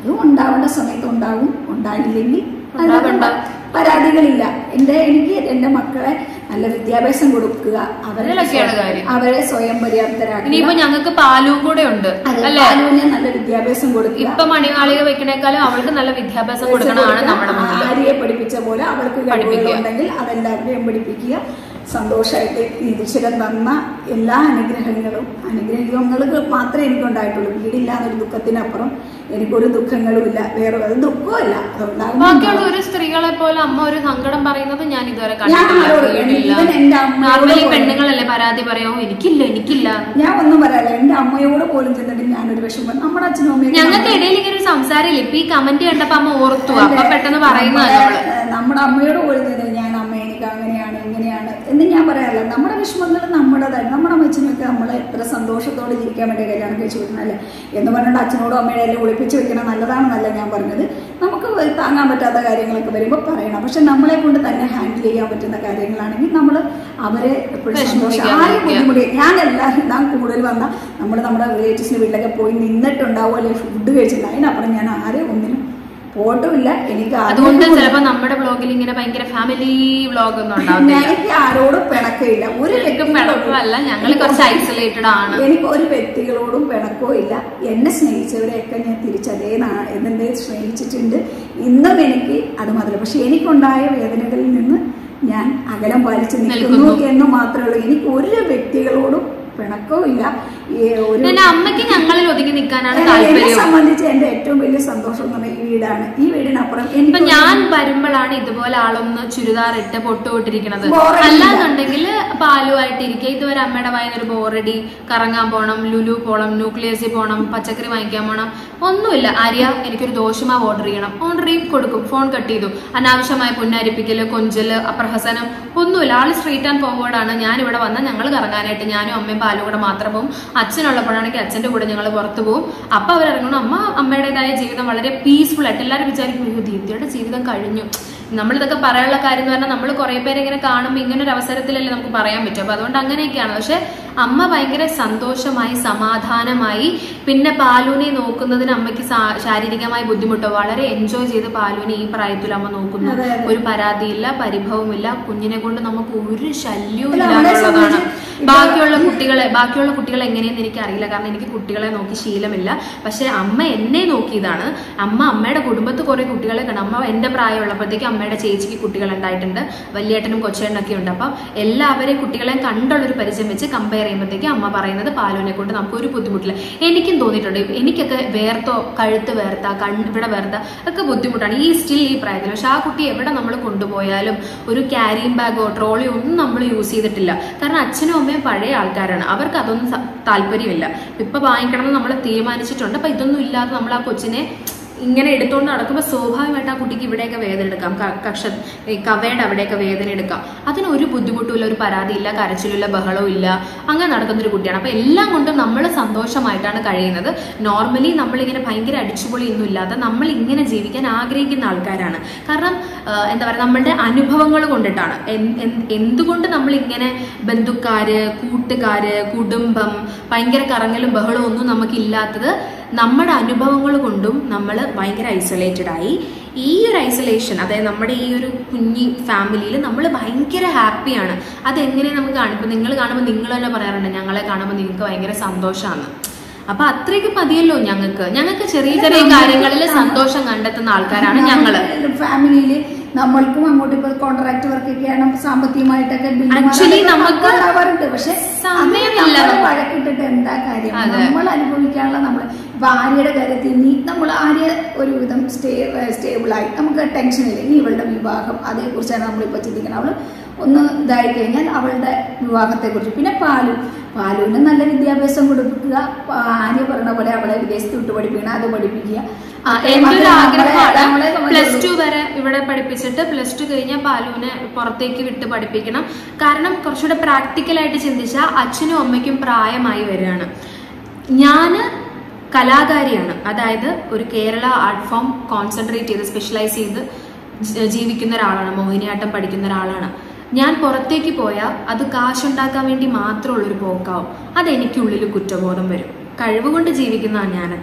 അത് ഉണ്ടാവേണ്ട സമയത്ത് ഉണ്ടാവും, ഉണ്ടായില്ലെങ്കിൽ പരാതികളില്ല. എനിക്ക് എന്റെ മക്കളെ നല്ല വിദ്യാഭ്യാസം കൊടുക്കുക, അവരെ സ്വയം പര്യാപ്തരാക്കുക. ഇനിയിപ്പോ ഞങ്ങൾക്ക് പാലും കൂടെ ഉണ്ട്, പാലുവിനെ നല്ല വിദ്യാഭ്യാസം കൊടുക്കുക. ഇപ്പൊ മണിമാളിക വെക്കണേക്കാളും അവൾക്ക് നല്ല വിദ്യാഭ്യാസം കൊടുക്കണമാണ് നമ്മുടെ ആര്യയെ പഠിപ്പിച്ച പോലെ അവൾക്ക് കഴിവുകളുണ്ടെങ്കിൽ അതെല്ലാവരെയും പഠിപ്പിക്കുക. സന്തോഷമായിട്ട് ഈശ്വരൻ തന്ന എല്ലാ അനുഗ്രഹങ്ങൾ മാത്രമേ എനിക്കുണ്ടായിട്ടുള്ളൂ. വീടില്ലാന്നൊരു ദുഃഖത്തിനപ്പുറം എനിക്കൊരു ദുഃഖങ്ങളും ഇല്ല, വേറെ ഒരു ദുഃഖവും ഇല്ല. ബാക്കിയുള്ള ഒരു സ്ത്രീകളെ പോലെ അമ്മ ഒരു സങ്കടം പറയുന്നത് ഞാൻ ഇതുവരെ പെണ്ണുങ്ങളല്ലേ പരാതി പറയാമോ, എനിക്കില്ല. ഞാൻ ഒന്നും പറയാല്ല, എന്റെ അമ്മയോട് പോലും ചെന്നിട്ട് ഞാനൊരു വിഷമം. നമ്മുടെ അച്ഛനും അമ്മയും ഞങ്ങൾക്ക് ഇടയിൽ ഇങ്ങനെ ഒരു സംസാരമില്ല. ഇപ്പൊ ഈ കമന്റ് കണ്ടപ്പോ അമ്മ ഓർത്തു, അപ്പൊ പെട്ടെന്ന് പറയുന്നത് നമ്മുടെ അമ്മയോട് പോലും ചെന്നിട്ട് ഞാൻ അമ്മ എനിക്ക് അങ്ങനെയാണ് ഇങ്ങനെയാണ് എന്ന് ഞാൻ പറയാറില്ല. നമ്മുടെ വിഷമങ്ങൾ നമ്മുടേതായി. നമ്മുടെ അമ്മച്ചനൊക്കെ നമ്മളെ എത്ര സന്തോഷത്തോടെ ജീവിക്കാൻ വേണ്ടി കല്യാണം കഴിച്ചു വിടണല്ലേ എന്ന് പറഞ്ഞിട്ട് അച്ഛനോടും അമ്മയുടെ എല്ലാം ഒളിപ്പിച്ച് വെക്കണം നല്ലതാണെന്നല്ല ഞാൻ പറഞ്ഞത്. നമുക്ക് താങ്ങാൻ പറ്റാത്ത കാര്യങ്ങളൊക്കെ വരുമ്പോൾ പറയണം. പക്ഷെ നമ്മളെ കൊണ്ട് തന്നെ ഹാൻഡിൽ ചെയ്യാൻ പറ്റുന്ന കാര്യങ്ങളാണെങ്കിൽ നമ്മൾ അവരെ എപ്പോഴും സന്തോഷം ആരും ബുദ്ധിമുട്ടി. ഞാൻ കൂടുതൽ വന്നാൽ നമ്മുടെ റിലേറ്റീവ്സിന്റെ വീട്ടിലൊക്കെ പോയി നിന്നിട്ടുണ്ടാവും, അല്ലെങ്കിൽ ഫുഡ് കഴിച്ചില്ല. അതിനപ്പുറം ഞാൻ ആരെയും ഒന്നിനും പോട്ടുമില്ല. എനിക്ക് അതുകൊണ്ട് ചിലപ്പോ നമ്മുടെ ബ്ലോഗിൽ ഇങ്ങനെ ഭയങ്കര ഫാമിലി വ്ലോഗ് ഒന്നും ഉണ്ടാവില്ല. എനിക്ക് ആരോടും പിണക്കമില്ല, ഒരു പിണക്കമല്ല, ഞങ്ങൾ കുറച്ച് ഐസൊലേറ്റഡ് ആണ്. എനിക്ക് ഒരു വ്യക്തികളോടും പിണക്കവും ഇല്ല. എന്നെ സ്നേഹിച്ചവരെയൊക്കെ ഞാൻ തിരിച്ചതേ എന്നെ സ്നേഹിച്ചിട്ടുണ്ട്. ഇന്നും എനിക്ക് അത് മാത്രമല്ല. പക്ഷെ എനിക്കുണ്ടായ വേദനകളിൽ നിന്ന് ഞാൻ അകലം പാലിച്ച് നിൽക്കുന്നു എന്ന് മാത്രമേ ഉള്ളൂ. എനിക്ക് ഒരു വ്യക്തികളോടും പിണക്കവും ഇല്ല. അമ്മയ്ക്ക് ഞങ്ങളിൽ ഒതുങ്ങി നിൽക്കാനാണ് താല്പര്യം. എന്നെ സംബന്ധിച്ച് എന്റെ ഏറ്റവും വലിയ സന്തോഷം എന്ന് പറഞ്ഞാൽ ഈ വീടാണ്. ഈ വീടിനപ്പുറം ഇപ്പൊ ഞാൻ വരുമ്പോഴാണ് ഇതുപോലെ ആളൊന്ന് ചുരിദാറിട്ട് പൊട്ടുപൊട്ടിരിക്കണത്. അല്ലാന്നുണ്ടെങ്കിൽ പാലുമായിട്ടിരിക്കുക. ഇതുവരെ അമ്മയുടെ വായനൊരു ബോറടി, കറങ്ങാൻ പോണം, ലുലു പോണം, ന്യൂക്ലിയസിൽ പോണം, പച്ചക്കറി വാങ്ങിക്കാൻ പോണം, ഒന്നുമില്ല. ആര്യ എനിക്കൊരു ദോശമാവ് ഓർഡർ ചെയ്യണം, ഓർഡർ ചെയ്ത് കൊടുക്കും, ഫോൺ കട്ട് ചെയ്തു. അനാവശ്യമായ പുന്നരിപ്പിക്കല്, കൊഞ്ചല്, അപ്രഹസനം ഒന്നുമില്ല. ആള് സ്ട്രീറ്റ് ആൻഡ് ഫോർവേഡ് ആണ്. ഞാൻ ഇവിടെ വന്നാൽ ഞങ്ങൾ കറങ്ങാനായിട്ട് ഞാനും അമ്മയും പാലും കൂടെ മാത്രം പോകും. അച്ഛനുള്ളപ്പോഴാണെങ്കിൽ അച്ഛന്റെ കൂടെ ഞങ്ങൾ പുറത്തു പോകും. അപ്പൊ അവരിറങ്ങണം. അമ്മയുടേതായ ജീവിതം വളരെ പീസ്ഫുൾ ആയിട്ട്. എല്ലാവരും വിചാരിക്കും ദീപ്തിയുടെ ജീവിതം കഴിഞ്ഞു. നമ്മളിതൊക്കെ പറയാനുള്ള കാര്യം എന്ന് പറഞ്ഞാൽ നമ്മൾ കുറെ പേരെ ഇങ്ങനെ കാണുമ്പോൾ ഇങ്ങനെ ഒരു അവസരത്തിലല്ലേ നമുക്ക് പറയാൻ പറ്റും. അപ്പൊ അതുകൊണ്ട് അങ്ങനെയൊക്കെയാണ്. പക്ഷെ അമ്മ ഭയങ്കര സന്തോഷമായി സമാധാനമായി. പിന്നെ പാലുവിനെ നോക്കുന്നതിന് അമ്മയ്ക്ക് ശാരീരികമായി ബുദ്ധിമുട്ടോ വളരെ എൻജോയ് ചെയ്ത് പാലുവിനെ ഈ പ്രായത്തിൽ അമ്മ നോക്കുന്നു. ഒരു പരാതിയില്ല, പരിഭവമില്ല. കുഞ്ഞിനെ കൊണ്ട് നമുക്ക് ഒരു ശല്യവും ഇല്ലാന്നുള്ളതാണ്. ബാക്കിയുള്ള കുട്ടികളെ എങ്ങനെയെന്ന് എനിക്കറിയില്ല, കാരണം എനിക്ക് കുട്ടികളെ നോക്കി ശീലമില്ല. പക്ഷെ അമ്മ എന്നെ നോക്കിയതാണ്. അമ്മയുടെ കുടുംബത്ത് കുറെ കുട്ടികളെ കണ്ടു. അമ്മ എന്റെ പ്രായമുള്ളപ്പോഴത്തേക്ക് അമ്മയുടെ ചേച്ചിക്ക് കുട്ടികൾ ഉണ്ടായിട്ടുണ്ട്, വലിയേട്ടനും കൊച്ചേട്ടനൊക്കെ ഉണ്ട്. അപ്പം എല്ലാവരെയും കുട്ടികളെയും കണ്ടുള്ളൊരു പരിചയം വെച്ച് കമ്പയർ ചെയ്യുമ്പോഴത്തേക്ക് അമ്മ പറയുന്നത് പാലുവിനെ കൊണ്ട് നമുക്ക് ഒരു ബുദ്ധിമുട്ടില്ല. എനിക്കും തോന്നിയിട്ടുണ്ട്. എനിക്കൊക്കെ വേർത്തോ, കഴുത്ത് വേർത്ത, ഇവിടെ വേർത്ത ഒക്കെ ബുദ്ധിമുട്ടാണ് ഈ പ്രായത്തിൽ. പക്ഷെ ആ കുട്ടി എവിടെ നമ്മൾ കൊണ്ടുപോയാലും ഒരു ക്യാരിങ് ബാഗോ ട്രോളിയോ ഒന്നും നമ്മൾ യൂസ് ചെയ്തിട്ടില്ല. കാരണം അച്ഛനും അമ്മയും പഴയ ആൾക്കാരാണ്, അവർക്ക് അതൊന്നും താല്പര്യമില്ല. ഇപ്പൊ വാങ്ങിക്കണമെന്ന് നമ്മൾ തീരുമാനിച്ചിട്ടുണ്ട്. അപ്പൊ ഇതൊന്നും ഇല്ലാതെ നമ്മൾ ആ കൊച്ചിനെ ഇങ്ങനെ എടുത്തുകൊണ്ട് നടക്കുമ്പോൾ സ്വാഭാവികമായിട്ട് ആ കുട്ടിക്ക് ഇവിടെയൊക്കെ വേദന എടുക്കാം, കവയുടെ അവിടെയൊക്കെ വേദന എടുക്കാം. അതിനൊരു ബുദ്ധിമുട്ടുമില്ല, ഒരു പരാതിയില്ല, കരച്ചിലില്ല, ബഹളവും ഇല്ല. അങ്ങനെ നടക്കുന്നൊരു കുട്ടിയാണ്. അപ്പൊ എല്ലാം കൊണ്ടും നമ്മൾ സന്തോഷമായിട്ടാണ് കഴിയുന്നത്. നോർമലി നമ്മളിങ്ങനെ ഭയങ്കര അടിച്ചുപൊളി ഒന്നും ഇല്ലാതെ നമ്മൾ ഇങ്ങനെ ജീവിക്കാൻ ആഗ്രഹിക്കുന്ന ആൾക്കാരാണ്. കാരണം എന്താ പറയുക, നമ്മളുടെ അനുഭവങ്ങൾ കൊണ്ടിട്ടാണ്. എന്തുകൊണ്ട് നമ്മളിങ്ങനെ ബന്ധുക്കാര്, കൂട്ടുകാര്, കുടുംബം, ഭയങ്കര കറങ്ങലും ബഹളവും ഒന്നും നമുക്കില്ലാത്തത് നമ്മുടെ അനുഭവങ്ങൾ കൊണ്ടും നമ്മൾ ഭയങ്കര ഐസൊലേറ്റഡ് ആയി. ഈ ഒരു ഐസൊലേഷൻ, അതായത് നമ്മുടെ ഈ ഒരു കുഞ്ഞി ഫാമിലിയിൽ നമ്മൾ ഭയങ്കര ഹാപ്പിയാണ്. അതെങ്ങനെ നമുക്ക് കാണുമ്പോൾ നിങ്ങൾ കാണുമ്പോൾ നിങ്ങൾ തന്നെ പറയാറുണ്ട്, ഞങ്ങളെ കാണുമ്പോൾ നിങ്ങൾക്ക് ഭയങ്കര സന്തോഷമാണ്. അപ്പൊ അത്രയ്ക്ക് മതിയല്ലോ ഞങ്ങൾക്ക് ചെറിയ ചെറിയ കാര്യങ്ങളിൽ സന്തോഷം കണ്ടെത്തുന്ന ആൾക്കാരാണ് ഞങ്ങള്. ഫാമിലിയില് നമ്മൾക്കും അങ്ങോട്ട് ഇപ്പൊ കോൺട്രാക്ട് വർക്കൊക്കെയാണ്, സാമ്പത്തികമായിട്ടൊക്കെ ആക്ച്വലി നമുക്ക് വരാറുണ്ട്. പക്ഷെ വഴക്കിട്ടിട്ട് എന്താ കാര്യം? നമ്മൾ അനുഭവിക്കാനുള്ള നമ്മൾ ഇപ്പൊ ആര്യയുടെ കാര്യത്തിൽ നമ്മൾ ആര്യ ഒരുവിധം സ്റ്റേബിളായി, നമുക്ക് ടെൻഷനില്ല. ഇനി ഇവളുടെ വിവാഹം, അതേക്കുറിച്ചാണ് നമ്മളിപ്പോ ചിന്തിക്കുന്നത്. അവള് ഒന്ന് ഇതായി കഴിഞ്ഞാൽ അവളുടെ വിവാഹത്തെക്കുറിച്ച്. പിന്നെ പാലുവിന് നല്ല വിദ്യാഭ്യാസം കൊടുക്കുക. ആര്യ പറഞ്ഞ പോലെ അവളെ വിദേശത്ത് വിട്ട് പഠിപ്പിക്കണം, അത് പഠിപ്പിക്കുക. എന്റെ ഒരു ആഗ്രഹമാണ് +2 വരെ ഇവിടെ പഠിപ്പിച്ചിട്ട് +2 കഴിഞ്ഞാൽ പാലുവിനെ പുറത്തേക്ക് വിട്ട് പഠിപ്പിക്കണം. കാരണം കുറച്ചുകൂടെ പ്രാക്ടിക്കലായിട്ട് ചിന്തിച്ചാൽ അച്ഛനും അമ്മയ്ക്കും പ്രായമായി വരികയാണ്. ഞാന് കലാകാരിയാണ്, അതായത് ഒരു കേരള ആർട്ട് ഫോം കോൺസെൻട്രേറ്റ് ചെയ്ത് സ്പെഷ്യലൈസ് ചെയ്ത് ജീവിക്കുന്ന ഒരാളാണ്, മോഹിനിയാട്ടം പഠിക്കുന്ന ഒരാളാണ്. ഞാൻ പുറത്തേക്ക് പോയാൽ അത് കാശുണ്ടാക്കാൻ വേണ്ടി മാത്രമുള്ളൊരു പോക്കാവും. അതെനിക്കുള്ളിൽ കുറ്റബോധം വരും. കഴിവുകൊണ്ട് ജീവിക്കുന്നതാണ് ഞാനൊക്കെ.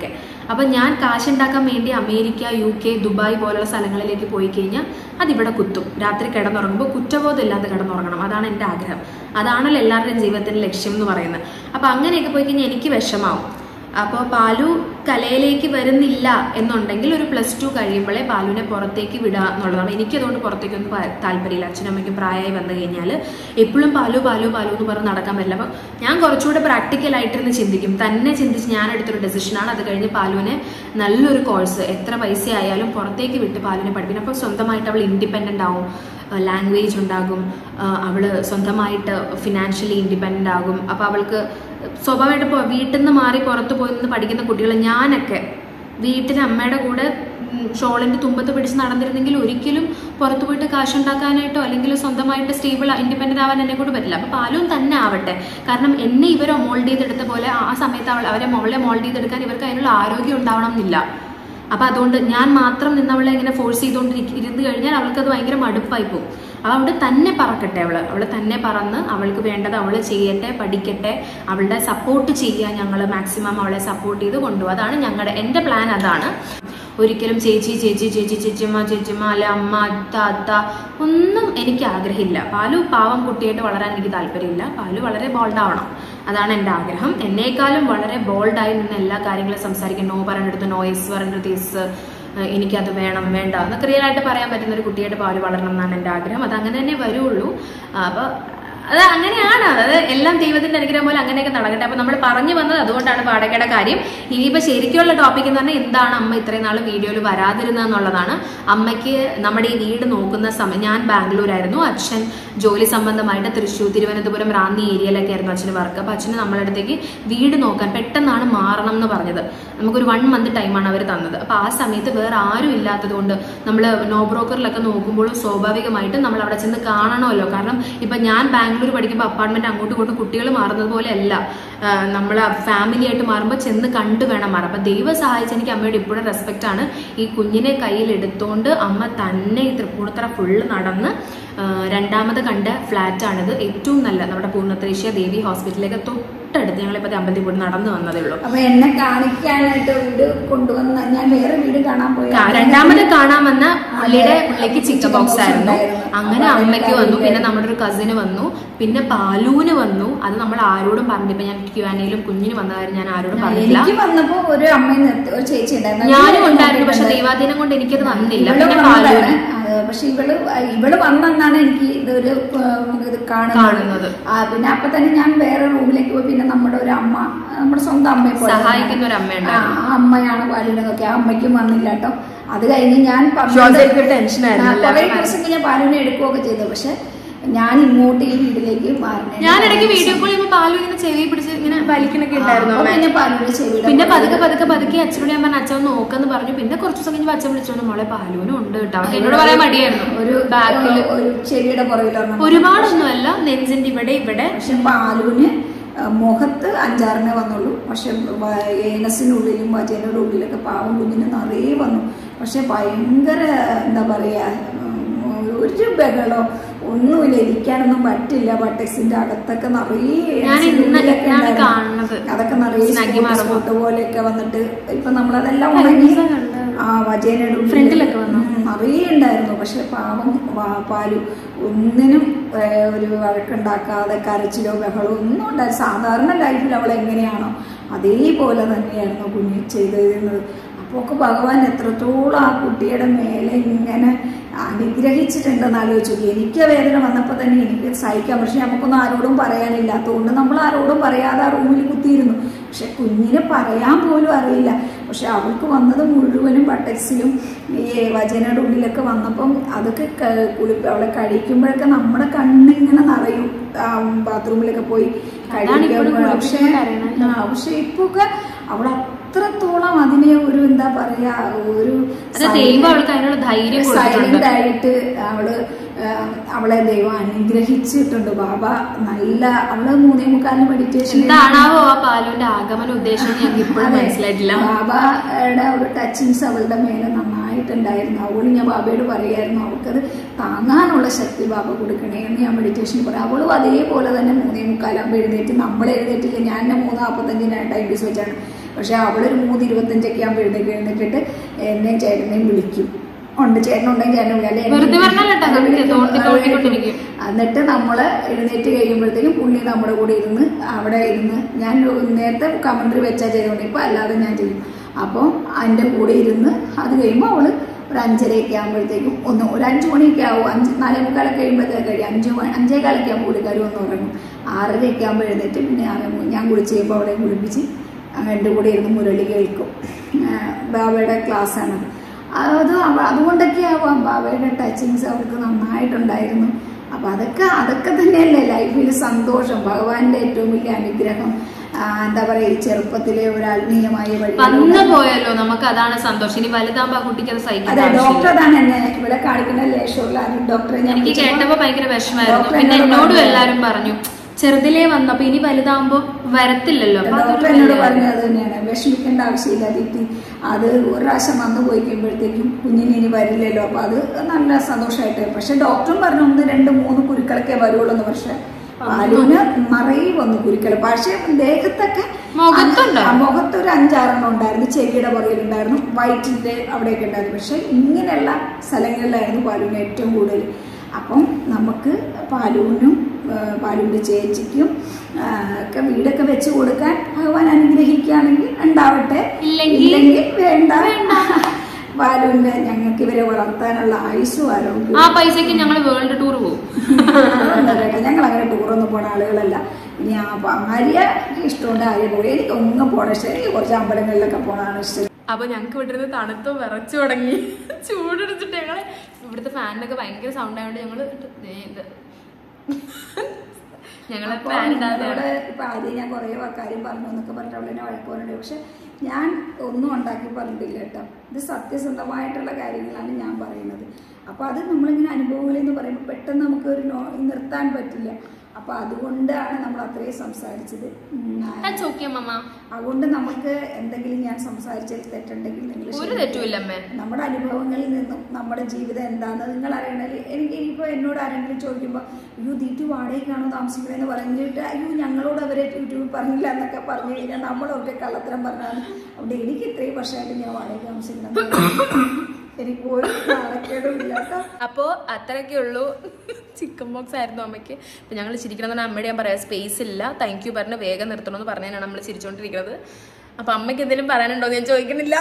അപ്പം ഞാൻ കാശുണ്ടാക്കാൻ വേണ്ടി അമേരിക്ക, UK, ദുബായ് പോലുള്ള സ്ഥലങ്ങളിലേക്ക് പോയി കഴിഞ്ഞാൽ അതിവിടെ കുത്തും. രാത്രി കിടന്നുറങ്ങുമ്പോൾ കുറ്റബോധം ഇല്ലാതെ കിടന്നുറങ്ങണം. അതാണ് എൻ്റെ ആഗ്രഹം. അതാണല്ലോ എല്ലാവരുടെയും ജീവിതത്തിൻ്റെ ലക്ഷ്യം എന്ന് പറയുന്നത്. അപ്പം അങ്ങനെയൊക്കെ പോയി കഴിഞ്ഞാൽ എനിക്ക് വിഷമാവും. അപ്പോൾ പാലു കലയിലേക്ക് വരുന്നില്ല എന്നുണ്ടെങ്കിൽ ഒരു +2 കഴിയുമ്പോഴേ പാലുവിനെ പുറത്തേക്ക് വിടുക എന്നുള്ളതാണ്. എനിക്കതുകൊണ്ട് പുറത്തേക്കൊന്നും താല്പര്യമില്ല. അച്ഛനും അമ്മയ്ക്കും പ്രായമായി വന്നു കഴിഞ്ഞാൽ എപ്പോഴും പാലു പാലു പാലു എന്ന് പറഞ്ഞ് നടക്കാൻ പറ്റില്ല. അപ്പോൾ ഞാൻ കുറച്ചുകൂടെ പ്രാക്ടിക്കലായിട്ടിരുന്ന് ചിന്തിക്കും. തന്നെ ചിന്തിച്ച് ഞാൻ എടുത്തൊരു ഡെസിഷനാണ്. അത് കഴിഞ്ഞ് പാലുവിനെ നല്ലൊരു കോഴ്സ് എത്ര പൈസ ആയാലും പുറത്തേക്ക് വിട്ട് പാലുവിനെ പഠിപ്പിക്കും. അപ്പോൾ സ്വന്തമായിട്ട് അവൾ ഇൻഡിപെൻഡൻ്റ് ആവും, ലാംഗ്വേജ് ഉണ്ടാകും, അവൾ സ്വന്തമായിട്ട് ഫിനാൻഷ്യലി ഇൻഡിപെൻഡൻ്റ് ആകും. അപ്പോൾ അവൾക്ക് സ്വാഭാവികമായിട്ട് വീട്ടിൽ നിന്ന് മാറി പുറത്ത് പോയി നിന്ന് പഠിക്കുന്ന കുട്ടികൾ, ഞാനൊക്കെ വീട്ടിൽ അമ്മയുടെ കൂടെ ഷോളിൻ്റെ തുമ്പത്ത് പിടിച്ച് നടന്നിരുന്നെങ്കിൽ ഒരിക്കലും പുറത്തു പോയിട്ട് കാശുണ്ടാക്കാനായിട്ടോ അല്ലെങ്കിൽ സ്വന്തമായിട്ട് സ്റ്റേബിൾ ഇൻഡിപെൻഡൻ്റ് ആവാൻ എന്നെ കൊണ്ട് പറ്റില്ല. അപ്പോൾ പാലും തന്നെ ആവട്ടെ. കാരണം എന്നെ ഇവരെ മോൾഡ് ചെയ്തെടുത്ത പോലെ ആ സമയത്ത് അവരെ മോൾഡ് ചെയ്തെടുക്കാൻ ഇവർക്ക് അതിനുള്ള ആരോഗ്യം ഉണ്ടാവണം എന്നില്ല. അപ്പം അതുകൊണ്ട് ഞാൻ മാത്രം നിന്നവളെ ഇങ്ങനെ ഫോഴ്സ് ചെയ്തുകൊണ്ടിരുന്ന് കഴിഞ്ഞാൽ അവൾക്കത് ഭയങ്കര മടുപ്പായി പോകും. അവളുടെ തന്നെ പറക്കട്ടെ, അവൾ തന്നെ പറന്ന് അവൾക്ക് വേണ്ടത് അവൾ ചെയ്യട്ടെ, പഠിക്കട്ടെ, അവളുടെ സപ്പോർട്ട് ചെയ്യുക. ഞങ്ങൾ മാക്സിമം അവളെ സപ്പോർട്ട് ചെയ്ത് കൊണ്ടുപോകും. അതാണ് എൻ്റെ പ്ലാൻ. അതാണ്. ഒരിക്കലും ചേച്ചി ചേച്ചി ചേച്ചി ചേച്ചിമ്മ ചേച്ചിമ്മ അല്ലെ അമ്മ താത്ത ഒന്നും എനിക്ക് ആഗ്രഹമില്ല. പാലു പാവം കുട്ടിയായിട്ട് വളരാൻ എനിക്ക് താല്പര്യമില്ല. പാലു വളരെ ബോൾഡാവണം. അതാണ് എൻ്റെ ആഗ്രഹം. എന്നേക്കാളും വളരെ ബോൾഡായി നിന്ന് എല്ലാ കാര്യങ്ങളും സംസാരിക്കാൻ, നോ പറയേണ്ടടുത്ത് നോ, യെസ് പറയേണ്ടടുത്ത് യെസ്, എനിക്കത് വേണം വേണ്ട എന്ന് ക്ലിയറായിട്ട് പറയാൻ പറ്റുന്ന ഒരു കുട്ടിയായിട്ട് പാലു വളരണം എന്നാണ് എൻ്റെ ആഗ്രഹം. അത് അങ്ങനെ തന്നെ വരുള്ളൂ. അപ്പോൾ അത് അങ്ങനെയാണ്. അത് എല്ലാം ദൈവത്തിന്റെ അനുഗ്രഹം പോലെ അങ്ങനെയൊക്കെ നടക്കട്ടെ. അപ്പൊ നമ്മൾ പറഞ്ഞു വന്നത് അതുകൊണ്ടാണ് വാടകയുടെ കാര്യം. ഇനിയിപ്പോ ശരിക്കുള്ള ടോപ്പിക് എന്ന് പറഞ്ഞാൽ എന്താണ് അമ്മ ഇത്രയും നാൾ വീഡിയോയിൽ വരാതിരുന്നതെന്നുള്ളതാണ്. അമ്മയ്ക്ക് നമ്മുടെ ഈ വീട് നോക്കുന്ന സമയം, ഞാൻ ബാംഗ്ലൂരായിരുന്നു, അച്ഛൻ ജോലി സംബന്ധമായിട്ട് തൃശ്ശൂർ, തിരുവനന്തപുരം, റാന്നി ഏരിയയിലൊക്കെ ആയിരുന്നു അച്ഛന് വർക്ക്. അപ്പൊ അച്ഛന് നമ്മളെ അടുത്തേക്ക് വീട് നോക്കാൻ പെട്ടെന്നാണ് മാറണം എന്ന് പറഞ്ഞത്. നമുക്കൊരു 1 മന്ത് ടൈമാണ് അവർ തന്നത്. അപ്പൊ ആ സമയത്ത് വേറെ ആരും ഇല്ലാത്തത് കൊണ്ട് നമ്മൾ നോ ബ്രോക്കറിലൊക്കെ നോക്കുമ്പോഴും സ്വാഭാവികമായിട്ടും നമ്മൾ അവിടെ ചെന്ന് കാണണമല്ലോ. കാരണം ഇപ്പൊ ഞാൻ ബാംഗ്ലൂർ പഠിക്കുമ്പോൾ അപ്പാർട്ട്മെന്റ് അങ്ങോട്ടും ഇങ്ങോട്ടും കുട്ടികൾ മാറുന്നത് പോലെ അല്ല, നമ്മൾ ഫാമിലി ആയിട്ട് മാറുമ്പോൾ ചെന്ന് കണ്ടു വേണം മാറാം. അപ്പൊ ദൈവം സഹായിച്ച് എനിക്ക് അമ്മയോട് ഇപ്പോഴും റെസ്പെക്റ്റ് ആണ്. ഈ കുഞ്ഞിനെ കയ്യിൽ എടുത്തോണ്ട് അമ്മ തന്നെ ഈ തൃപ്പൂണിത്തറ ഫുള്ള് നടന്ന് 2ാമത് കണ്ട ഫ്ലാറ്റാണിത്. ഏറ്റവും നല്ല നമ്മുടെ പൂർണ്ണത്രേശ്യ ദേവി ഹോസ്പിറ്റലിലേക്ക് തൊട്ടടുത്ത്. ഞങ്ങളിപ്പോൾ അമ്പലത്തിൽ കൂടി നടന്നു വന്നതേ ഉള്ളൂ. അപ്പൊ എന്നെ കാണിക്കാനായിട്ട് വീട് കൊണ്ടുവന്ന, ഞാൻ വേറെ വീട് കാണാൻ പോയി. 2ാമത് കാണാൻ വന്ന പുള്ളിക്ക് ചിക്കൻ ബോക്സ് ആയിരുന്നു. അങ്ങനെ അമ്മയ്ക്ക് വന്നു, പിന്നെ നമ്മുടെ ഒരു കസിന് വന്നു, പിന്നെ പാലൂന് വന്നു. അത് നമ്മൾ ആരോടും പറഞ്ഞില്ല. ഇപ്പൊ ഞാൻ Q&Aയിലും കുഞ്ഞിന് വന്ന കാര്യം ഞാൻ ആരോടും പറഞ്ഞില്ല. വന്നപ്പോ ഒരു അമ്മയും ഒരു ചേച്ചി ഉണ്ടായിരുന്നു, ഞാനും ഉണ്ടായിരുന്നു. പക്ഷെ ദൈവാധീനം കൊണ്ട് എനിക്കത് വന്നില്ല. പിന്നെ പാലൂന് പക്ഷെ ഇവള് വന്നെന്നാണ് എനിക്ക് ഇതൊരു ഇത് കാണുന്നത്. പിന്നെ അപ്പൊ തന്നെ ഞാൻ വേറെ റൂമിലേക്ക് പോയി. പിന്നെ നമ്മുടെ ഒരു അമ്മ, നമ്മുടെ സ്വന്തം അമ്മയെ പോലെ സഹായിക്കുന്ന ഒരു അമ്മയുണ്ട്. ആ അമ്മയാണ് പാലുവിനൊക്കെ. ആ അമ്മയ്ക്കും വന്നില്ല കേട്ടോ. അത് കഴിഞ്ഞ് ഞാൻ ടെൻഷനായിരുന്നു. കുറെ ദിവസം ഞാൻ പാലുവിനെ എടുക്കുകയൊക്കെ ചെയ്തു. പക്ഷെ ഞാൻ ഇങ്ങോട്ട് ഈ വീട്ടിലേക്ക് മാറുന്നത്, ഞാൻ ഇടയ്ക്ക് വീഡിയോ കോൾ ചെയ്യുമ്പോൾ പാലു ഇങ്ങനെ ചെവി പിടിച്ച് ഇങ്ങനെ വലിക്കണൊക്കെ ഉണ്ടായിരുന്നു. പിന്നെ പാലുവിന്റെ ചെവി, പിന്നെ പതുക്കെ അച്ഛനോട് ഞാൻ പറഞ്ഞു അച്ഛൻ നോക്കെന്ന് പറഞ്ഞു. പിന്നെ കുറച്ച് ദിവസം കഴിഞ്ഞ് അച്ഛൻ വിളിച്ചോണ്ട് മോളെ പാലുവിനും ഉണ്ട് കേട്ടോ. എന്നോട് പറയാൻ മടിയായിരുന്നു. ഒരു ബാക്കിൽ ഒരു ചെവിയുടെ പുറകിൽ ഒരുപാടൊന്നുമല്ല, നെഞ്ചിന്റെ ഇവിടെ. പക്ഷെ പാലുവിന് മുഖത്ത് 5-6 വന്നുള്ളൂ. പക്ഷെ ഏനസിനുള്ളിലും വജേനയുടെ ഉള്ളിലൊക്കെ പാവം കുഞ്ഞിന് നിറയെ വന്നു. പക്ഷെ ഭയങ്കര എന്താ പറയാ, ഒരു ബഹളോ ഒന്നുമില്ല, ഇരിക്കാനൊന്നും പറ്റില്ല. ബട്ടക്സിന്റെ അകത്തൊക്കെ നിറയെ അതൊക്കെ നിറയെ സ്പോട്ട് പോലെയൊക്കെ വന്നിട്ട് ഇപ്പൊ നമ്മളതെല്ലാം ഉണങ്ങി വജേനയുടെ ഫ്രണ്ടിലൊക്കെ വന്നു നിറയെ ഉണ്ടായിരുന്നു. പക്ഷെ പാവം പാലു ഒന്നിനും ഒരു വഴക്കുണ്ടാക്കാതെ കരച്ചിലോ ബഹളോ ഒന്നും ഉണ്ടായിരുന്നു. സാധാരണ ലൈഫിൽ അവൾ എങ്ങനെയാണോ അതേപോലെ തന്നെയായിരുന്നു കുഞ്ഞ് ചെയ്തിരുന്നത്. അപ്പോൾ ഭഗവാൻ എത്രത്തോളം ആ കുട്ടിയുടെ മേലെ ഇങ്ങനെ അനുഗ്രഹിച്ചിട്ടുണ്ടെന്ന് ആലോചിച്ചു. എനിക്ക് വേദന വന്നപ്പോൾ തന്നെ എനിക്ക് സഹിക്കാം. പക്ഷെ നമുക്കൊന്നും ആരോടും പറയാനില്ലാത്തതുകൊണ്ട് നമ്മൾ ആരോടും പറയാതെ ആ റൂമിൽ കുത്തിയിരുന്നു. പക്ഷെ കുഞ്ഞിന് പറയാൻ പോലും അറിയില്ല. പക്ഷെ അവൾക്ക് വന്നത് മുഴുവനും ബട്ടക്സിലും ഈ വജനയുടെ ഉള്ളിലൊക്കെ വന്നപ്പം അതൊക്കെ അവളെ കഴിക്കുമ്പോഴൊക്കെ നമ്മുടെ കണ്ണിങ്ങനെ നിറയും. ബാത്റൂമിലൊക്കെ പോയി കഴിക്കുമ്പോൾ പക്ഷെ ഇപ്പൊക്കെ അവൾ അത്രത്തോളം അതിനെ ഒരു എന്താ പറയാ, ഒരു സൈലന്റ് ആയിട്ട് അവളെ ദൈവം അനുഗ്രഹിച്ചിട്ടുണ്ട്. ബാബ നല്ല, അവള് 3:45 മെഡിറ്റേഷൻ. ബാബയുടെ ഒരു ടച്ചിങ്സ് അവളുടെ മേലെ നന്നായി നന്നായിട്ടുണ്ടായിരുന്നു. അതുകൊണ്ട് ഞാൻ ബാബയോട് പറയായിരുന്നു അവൾക്കത് താങ്ങാനുള്ള ശക്തി ബാബ കൊടുക്കണേ എന്ന് ഞാൻ മെഡിറ്റേഷൻ പറയാം. അവളും അതേപോലെ തന്നെ 3:45 എഴുന്നേറ്റ്. നമ്മൾ എഴുന്നേറ്റില്ല, ഞാൻ 3:45 ടൈം പീസ് വെച്ചാണ്. പക്ഷെ അവളൊരു 3:25 ആകുമ്പോൾ എഴുന്നേറ്റിട്ട് എന്നെയും ചേട്ടനെയും വിളിക്കും. ഉണ്ട് ചേട്ടനുണ്ടെങ്കിൽ ചേട്ടനെ വിളിക്കും. എന്നിട്ട് നമ്മൾ എഴുന്നേറ്റ് കഴിയുമ്പോഴത്തേക്കും പുള്ളി നമ്മുടെ കൂടെ ഇരുന്ന് അവിടെ ഇരുന്ന്, ഞാൻ നേരത്തെ കമന്ററി വെച്ചാൽ ചെയ്തുകൊണ്ട് ഇപ്പം അല്ലാതെ ഞാൻ ചെയ്യും. അപ്പോൾ എൻ്റെ കൂടെ ഇരുന്ന് അത് കഴിയുമ്പോൾ അവള് ഒരു 5:30 ആകുമ്പോഴത്തേക്കും ഒരു 5 മണിയൊക്കെ ആവും. 4:45 കഴിയുമ്പോഴത്തേക്ക് കഴിയും. 5:15 ആകുമ്പോൾ പുള്ളിക്കാരും ഒന്ന് ഉറങ്ങും. 6:30 ആകുമ്പോൾ എഴുന്നേറ്റ് പിന്നെ ഞാൻ കുളിച്ച് കഴിയുമ്പോൾ അവിടെ കുളിപ്പിച്ച് എൻ്റെ കൂടെ ഇരുന്ന് മുരളി കേൾക്കും. ബാബയുടെ ക്ലാസ്സാണത്. അതുകൊണ്ടൊക്കെ ആവാം ബാബയുടെ ടച്ചിങ്സ് അവർക്ക് നന്നായിട്ടുണ്ടായിരുന്നു. അപ്പൊ അതൊക്കെ തന്നെയല്ലേ ലൈഫിൽ സന്തോഷം, ഭഗവാന്റെ ഏറ്റവും വലിയ അനുഗ്രഹം. എന്താ പറയാ, ഈ ചെറുപ്പത്തിലെ ഒരു ആത്മീയമായ വഴി പോയല്ലോ, നമുക്ക് അതാണ് സന്തോഷം. ഇനി വലുതാകുമ്പോ കുട്ടിക്ക് അത് സഹിക്കും. അതെ, ഡോക്ടർ അതാണ് എന്നെ ഇവിടെ കാണിക്കുന്ന ലേശൂരിലാണ് ഡോക്ടറെ. എനിക്ക് കേട്ടപ്പോ ഭയങ്കര വിഷമായിരുന്നു. പിന്നെ എന്നോടും എല്ലാരും പറഞ്ഞു ചെറുതിലേ വന്നപ്പോ ഇനി വലുതാകുമ്പോ വരത്തില്ലല്ലോ. ഡോക്ടർ എന്നോട് പറഞ്ഞത് അത് തന്നെയാണ്, വിഷമിക്കേണ്ട ആവശ്യമില്ല ദീപ്തി. അത് ഒരു പ്രാവശ്യം വന്നു പോയി കഴിയുമ്പോഴത്തേക്കും കുഞ്ഞിന് ഇനി വരില്ലല്ലോ. അപ്പൊ അത് നല്ല സന്തോഷമായിട്ട്. പക്ഷെ ഡോക്ടറും പറഞ്ഞു 1, 2, 3 കുരുക്കളൊക്കെ വരുള്ളൂ. പക്ഷെ പാലുവിന് നിറയെ വന്നു കുരുക്കൾ. പക്ഷെ ദേഹത്തൊക്കെ മുഖത്തൊരു 5-6 ഉണ്ടായിരുന്നു. ചെവിയുടെ പുറകിലുണ്ടായിരുന്നു, വയറ്റിന്റെ അവിടെയൊക്കെ ഉണ്ടായിരുന്നു. പക്ഷെ ഇങ്ങനെയുള്ള സ്ഥലങ്ങളിലായിരുന്നു പാലുവിന് ഏറ്റവും കൂടുതൽ. അപ്പം നമുക്ക് പാലുവിന്റെ ചേച്ചിക്കും ഒക്കെ വീടൊക്കെ വെച്ച് കൊടുക്കാൻ ഭഗവാൻ അനുഗ്രഹിക്കുകയാണെങ്കിൽ ഉണ്ടാവട്ടെ, ഇല്ലെങ്കിൽ വേണ്ട. പാലുവിന്റെ ഞങ്ങൾക്ക് ഇവരെ വളർത്താനുള്ള ആയുസ്സും ആരോഗ്യം. ആ പൈസക്ക് ഞങ്ങൾ വേൾഡ് ടൂർ പോകും. ഞങ്ങൾ അങ്ങനെ ടൂറൊന്നും പോണ ആളുകളല്ല. ഇനി ആര്യ ഇഷ്ടമുണ്ട് ആര്യ പോയി. എനിക്ക് ഒന്നും പോണ ഇഷ്ടം. എനിക്ക് കുറച്ച് അമ്പലങ്ങളിലൊക്കെ പോണതാണ് ഇഷ്ടം. അപ്പൊ ഞങ്ങൾക്ക് ഇവിടെ തണുത്ത് വിറച്ചു തുടങ്ങി. ചൂടെടുത്തിട്ട് ഞങ്ങള് ഇവിടുത്തെ ഫാനിനൊക്കെ ഭയങ്കര സൗണ്ട് ആയതുകൊണ്ട് ഞങ്ങള് ഇപ്പൊ ആദ്യം ഞാൻ കുറെ കാര്യം പറഞ്ഞു എന്നൊക്കെ പറഞ്ഞിട്ട് അവളെ വഴക്ക് പറഞ്ഞിട്ടുണ്ട്. പക്ഷെ ഞാൻ ഒന്നും ഉണ്ടാക്കി പറഞ്ഞിട്ടില്ല കേട്ടോ. ഇത് സത്യസന്ധമായിട്ടുള്ള കാര്യങ്ങളാണ് ഞാൻ പറയുന്നത്. അപ്പൊ അത് നമ്മളിങ്ങനെ അനുഭവങ്ങളിൽ എന്ന് പറയുമ്പോൾ പെട്ടെന്ന് നമുക്ക് നിർത്താൻ പറ്റില്ല. അപ്പൊ അതുകൊണ്ടാണ് നമ്മൾ അത്രയും സംസാരിച്ചത്. അതുകൊണ്ട് നമുക്ക് എന്തെങ്കിലും ഞാൻ സംസാരിച്ചതിൽ തെറ്റുണ്ടെങ്കിൽ നമ്മുടെ അനുഭവങ്ങളിൽ നിന്നും നമ്മുടെ ജീവിതം എന്താണെന്ന് നിങ്ങൾ അറിയണമെങ്കിൽ ഇനിയിപ്പോ എന്നോട് ആരെങ്കിലും ചോദിക്കുമ്പോൾ അയ്യോ ദീറ്റു വാടകയ്ക്കാണോ താമസിക്കണമെന്ന് പറഞ്ഞിട്ട് അയ്യോ ഞങ്ങളോട് അവരെ യൂട്യൂബിൽ പറഞ്ഞില്ല എന്നൊക്കെ പറഞ്ഞു കഴിഞ്ഞാൽ നമ്മളൊക്കെ കള്ളത്തരം പറഞ്ഞാണ്. അവിടെ എനിക്ക് ഇത്രയും വർഷമായിട്ട് ഞാൻ വാടകയ്ക്ക് താമസിക്കണം. എനിക്ക് ഒരു നാണക്കേടും ഇല്ലാത്ത. അപ്പോ അത്രയൊക്കെ ഉള്ളൂ. ചിക്കൻ ബോക്സ് ആയിരുന്നു അമ്മയ്ക്ക്. അപ്പൊ ഞങ്ങൾ ചിരിക്കണം. അമ്മയുടെ ഞാൻ പറയാം സ്പേസ് ഇല്ല, താങ്ക് യു പറഞ്ഞ് വേഗം നിർത്തണമെന്ന് പറഞ്ഞാണ് നമ്മൾ ചിരിച്ചോണ്ടിരിക്കുന്നത്. അപ്പൊ അമ്മയ്ക്ക് എന്തെങ്കിലും പറയാനുണ്ടോ എന്ന് ഞാൻ ചോദിക്കുന്നില്ല.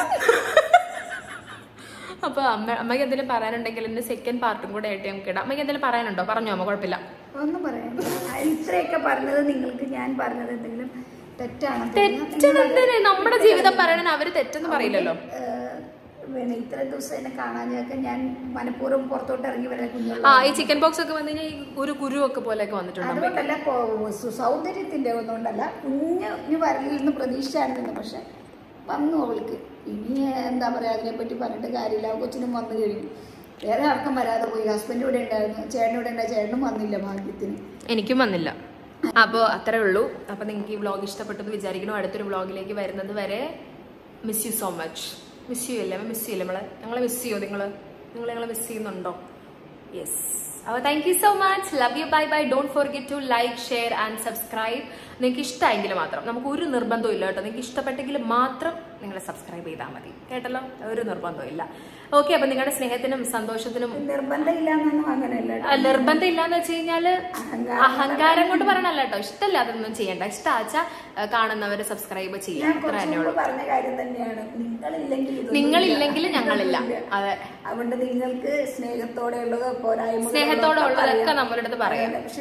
അപ്പൊ അമ്മയ്ക്ക് എന്തെങ്കിലും പറയാനുണ്ടെങ്കിൽ എന്റെ സെക്കൻഡ് പാർട്ടും കൂടെ ആയിട്ട് നമുക്ക് ഇടാം. അമ്മയ്ക്ക് എന്തെങ്കിലും പറയാനുണ്ടോ? പറഞ്ഞോ അമ്മ, കുഴപ്പമില്ല. ഒന്നും പറയാനില്ല. ഇത്രയൊക്കെ പറഞ്ഞത് നിങ്ങൾക്ക് ഞാൻ പറഞ്ഞത് എന്തെങ്കിലും തെറ്റാണ്? നമ്മുടെ ജീവിതം പറയണ അവര് തെറ്റെന്ന് പറയില്ലല്ലോ. പിന്നെ ഇത്ര ദിവസം എന്നെ കാണാനൊക്കെ ഞാൻ മനഃപൂർവ്വം പുറത്തോട്ട് ഇറങ്ങി വരാൻ ഈ ചിക്കൻ ബോക്സ് ഒക്കെ വന്നു കഴിഞ്ഞാൽ ഒരു കുരു ഒക്കെ പോലെയൊക്കെ വന്നിട്ടുണ്ട്. അതുകൊണ്ടല്ല, സൗന്ദര്യത്തിന്റെ ഒന്നുകൊണ്ടല്ല, കുഞ്ഞു വരലിൽ നിന്ന് പ്രതീക്ഷയായിരുന്നു. പക്ഷെ വന്നു അവൾക്ക്. ഇനി എന്താ പറയാ, അതിനെപ്പറ്റി പറഞ്ഞിട്ട് കാര്യമില്ല. കൊച്ചിനും വന്നു കഴിഞ്ഞു. വേറെ ആർക്കും വരാതെ പോയി. ഹസ്ബൻഡ് ഇവിടെ ഉണ്ടായിരുന്നു, ചേട്ടൻ ഇവിടെ ഉണ്ടായി. ചേട്ടനും വന്നില്ല ഭാഗ്യത്തിന്. എനിക്കും വന്നില്ല. അപ്പോൾ അത്രേ ഉള്ളൂ. അപ്പോൾ നിങ്ങൾക്ക് ഈ വ്ളോഗ് ഇഷ്ടപ്പെട്ടെന്ന് വിചാരിക്കുന്നു. അടുത്തൊരു വ്ളോഗിലേക്ക് വരുന്നത് വരെ miss you so much. Miss ചെയ്യല്ലേ ഞങ്ങളെ മിസ് ചെയ്യോ? നിങ്ങൾ ഞങ്ങളെ മിസ് ചെയ്യുന്നുണ്ടോ? യെസ്. അപ്പോൾ thank you so much. Love you. Bye bye. Don't forget to like, share and subscribe. നിങ്ങൾക്ക് ഇഷ്ടമായെങ്കിൽ മാത്രം, നമുക്ക് ഒരു നിർബന്ധവും ഇല്ല കേട്ടോ. നിങ്ങൾക്ക് ഇഷ്ടപ്പെട്ടെങ്കിൽ മാത്രം നിങ്ങൾ സബ്സ്ക്രൈബ് ചെയ്താൽ മതി കേട്ടല്ലോ. ഒരു നിർബന്ധവും ഇല്ല. ഓക്കെ. അപ്പൊ നിങ്ങളുടെ സ്നേഹത്തിനും സന്തോഷത്തിനും നിർബന്ധം ഇല്ലാന്ന് വെച്ച് കഴിഞ്ഞാല് അഹങ്കാരം കൊണ്ട് പറയണല്ല കേട്ടോ. ഇഷ്ടമല്ല അതൊന്നും ചെയ്യണ്ട. ഇഷ്ടാച്ചാ കാണുന്നവര് സബ്സ്ക്രൈബ് ചെയ്യാം. അത്ര തന്നെയുള്ളൂ. നിങ്ങളില്ലെങ്കിൽ ഞങ്ങളില്ല. അതെ. അതുകൊണ്ട് നിങ്ങൾക്ക് സ്നേഹത്തോടെ ഉള്ളതോ ഉള്ളതൊക്കെ നമ്മളുടെ അടുത്ത് പറയാം.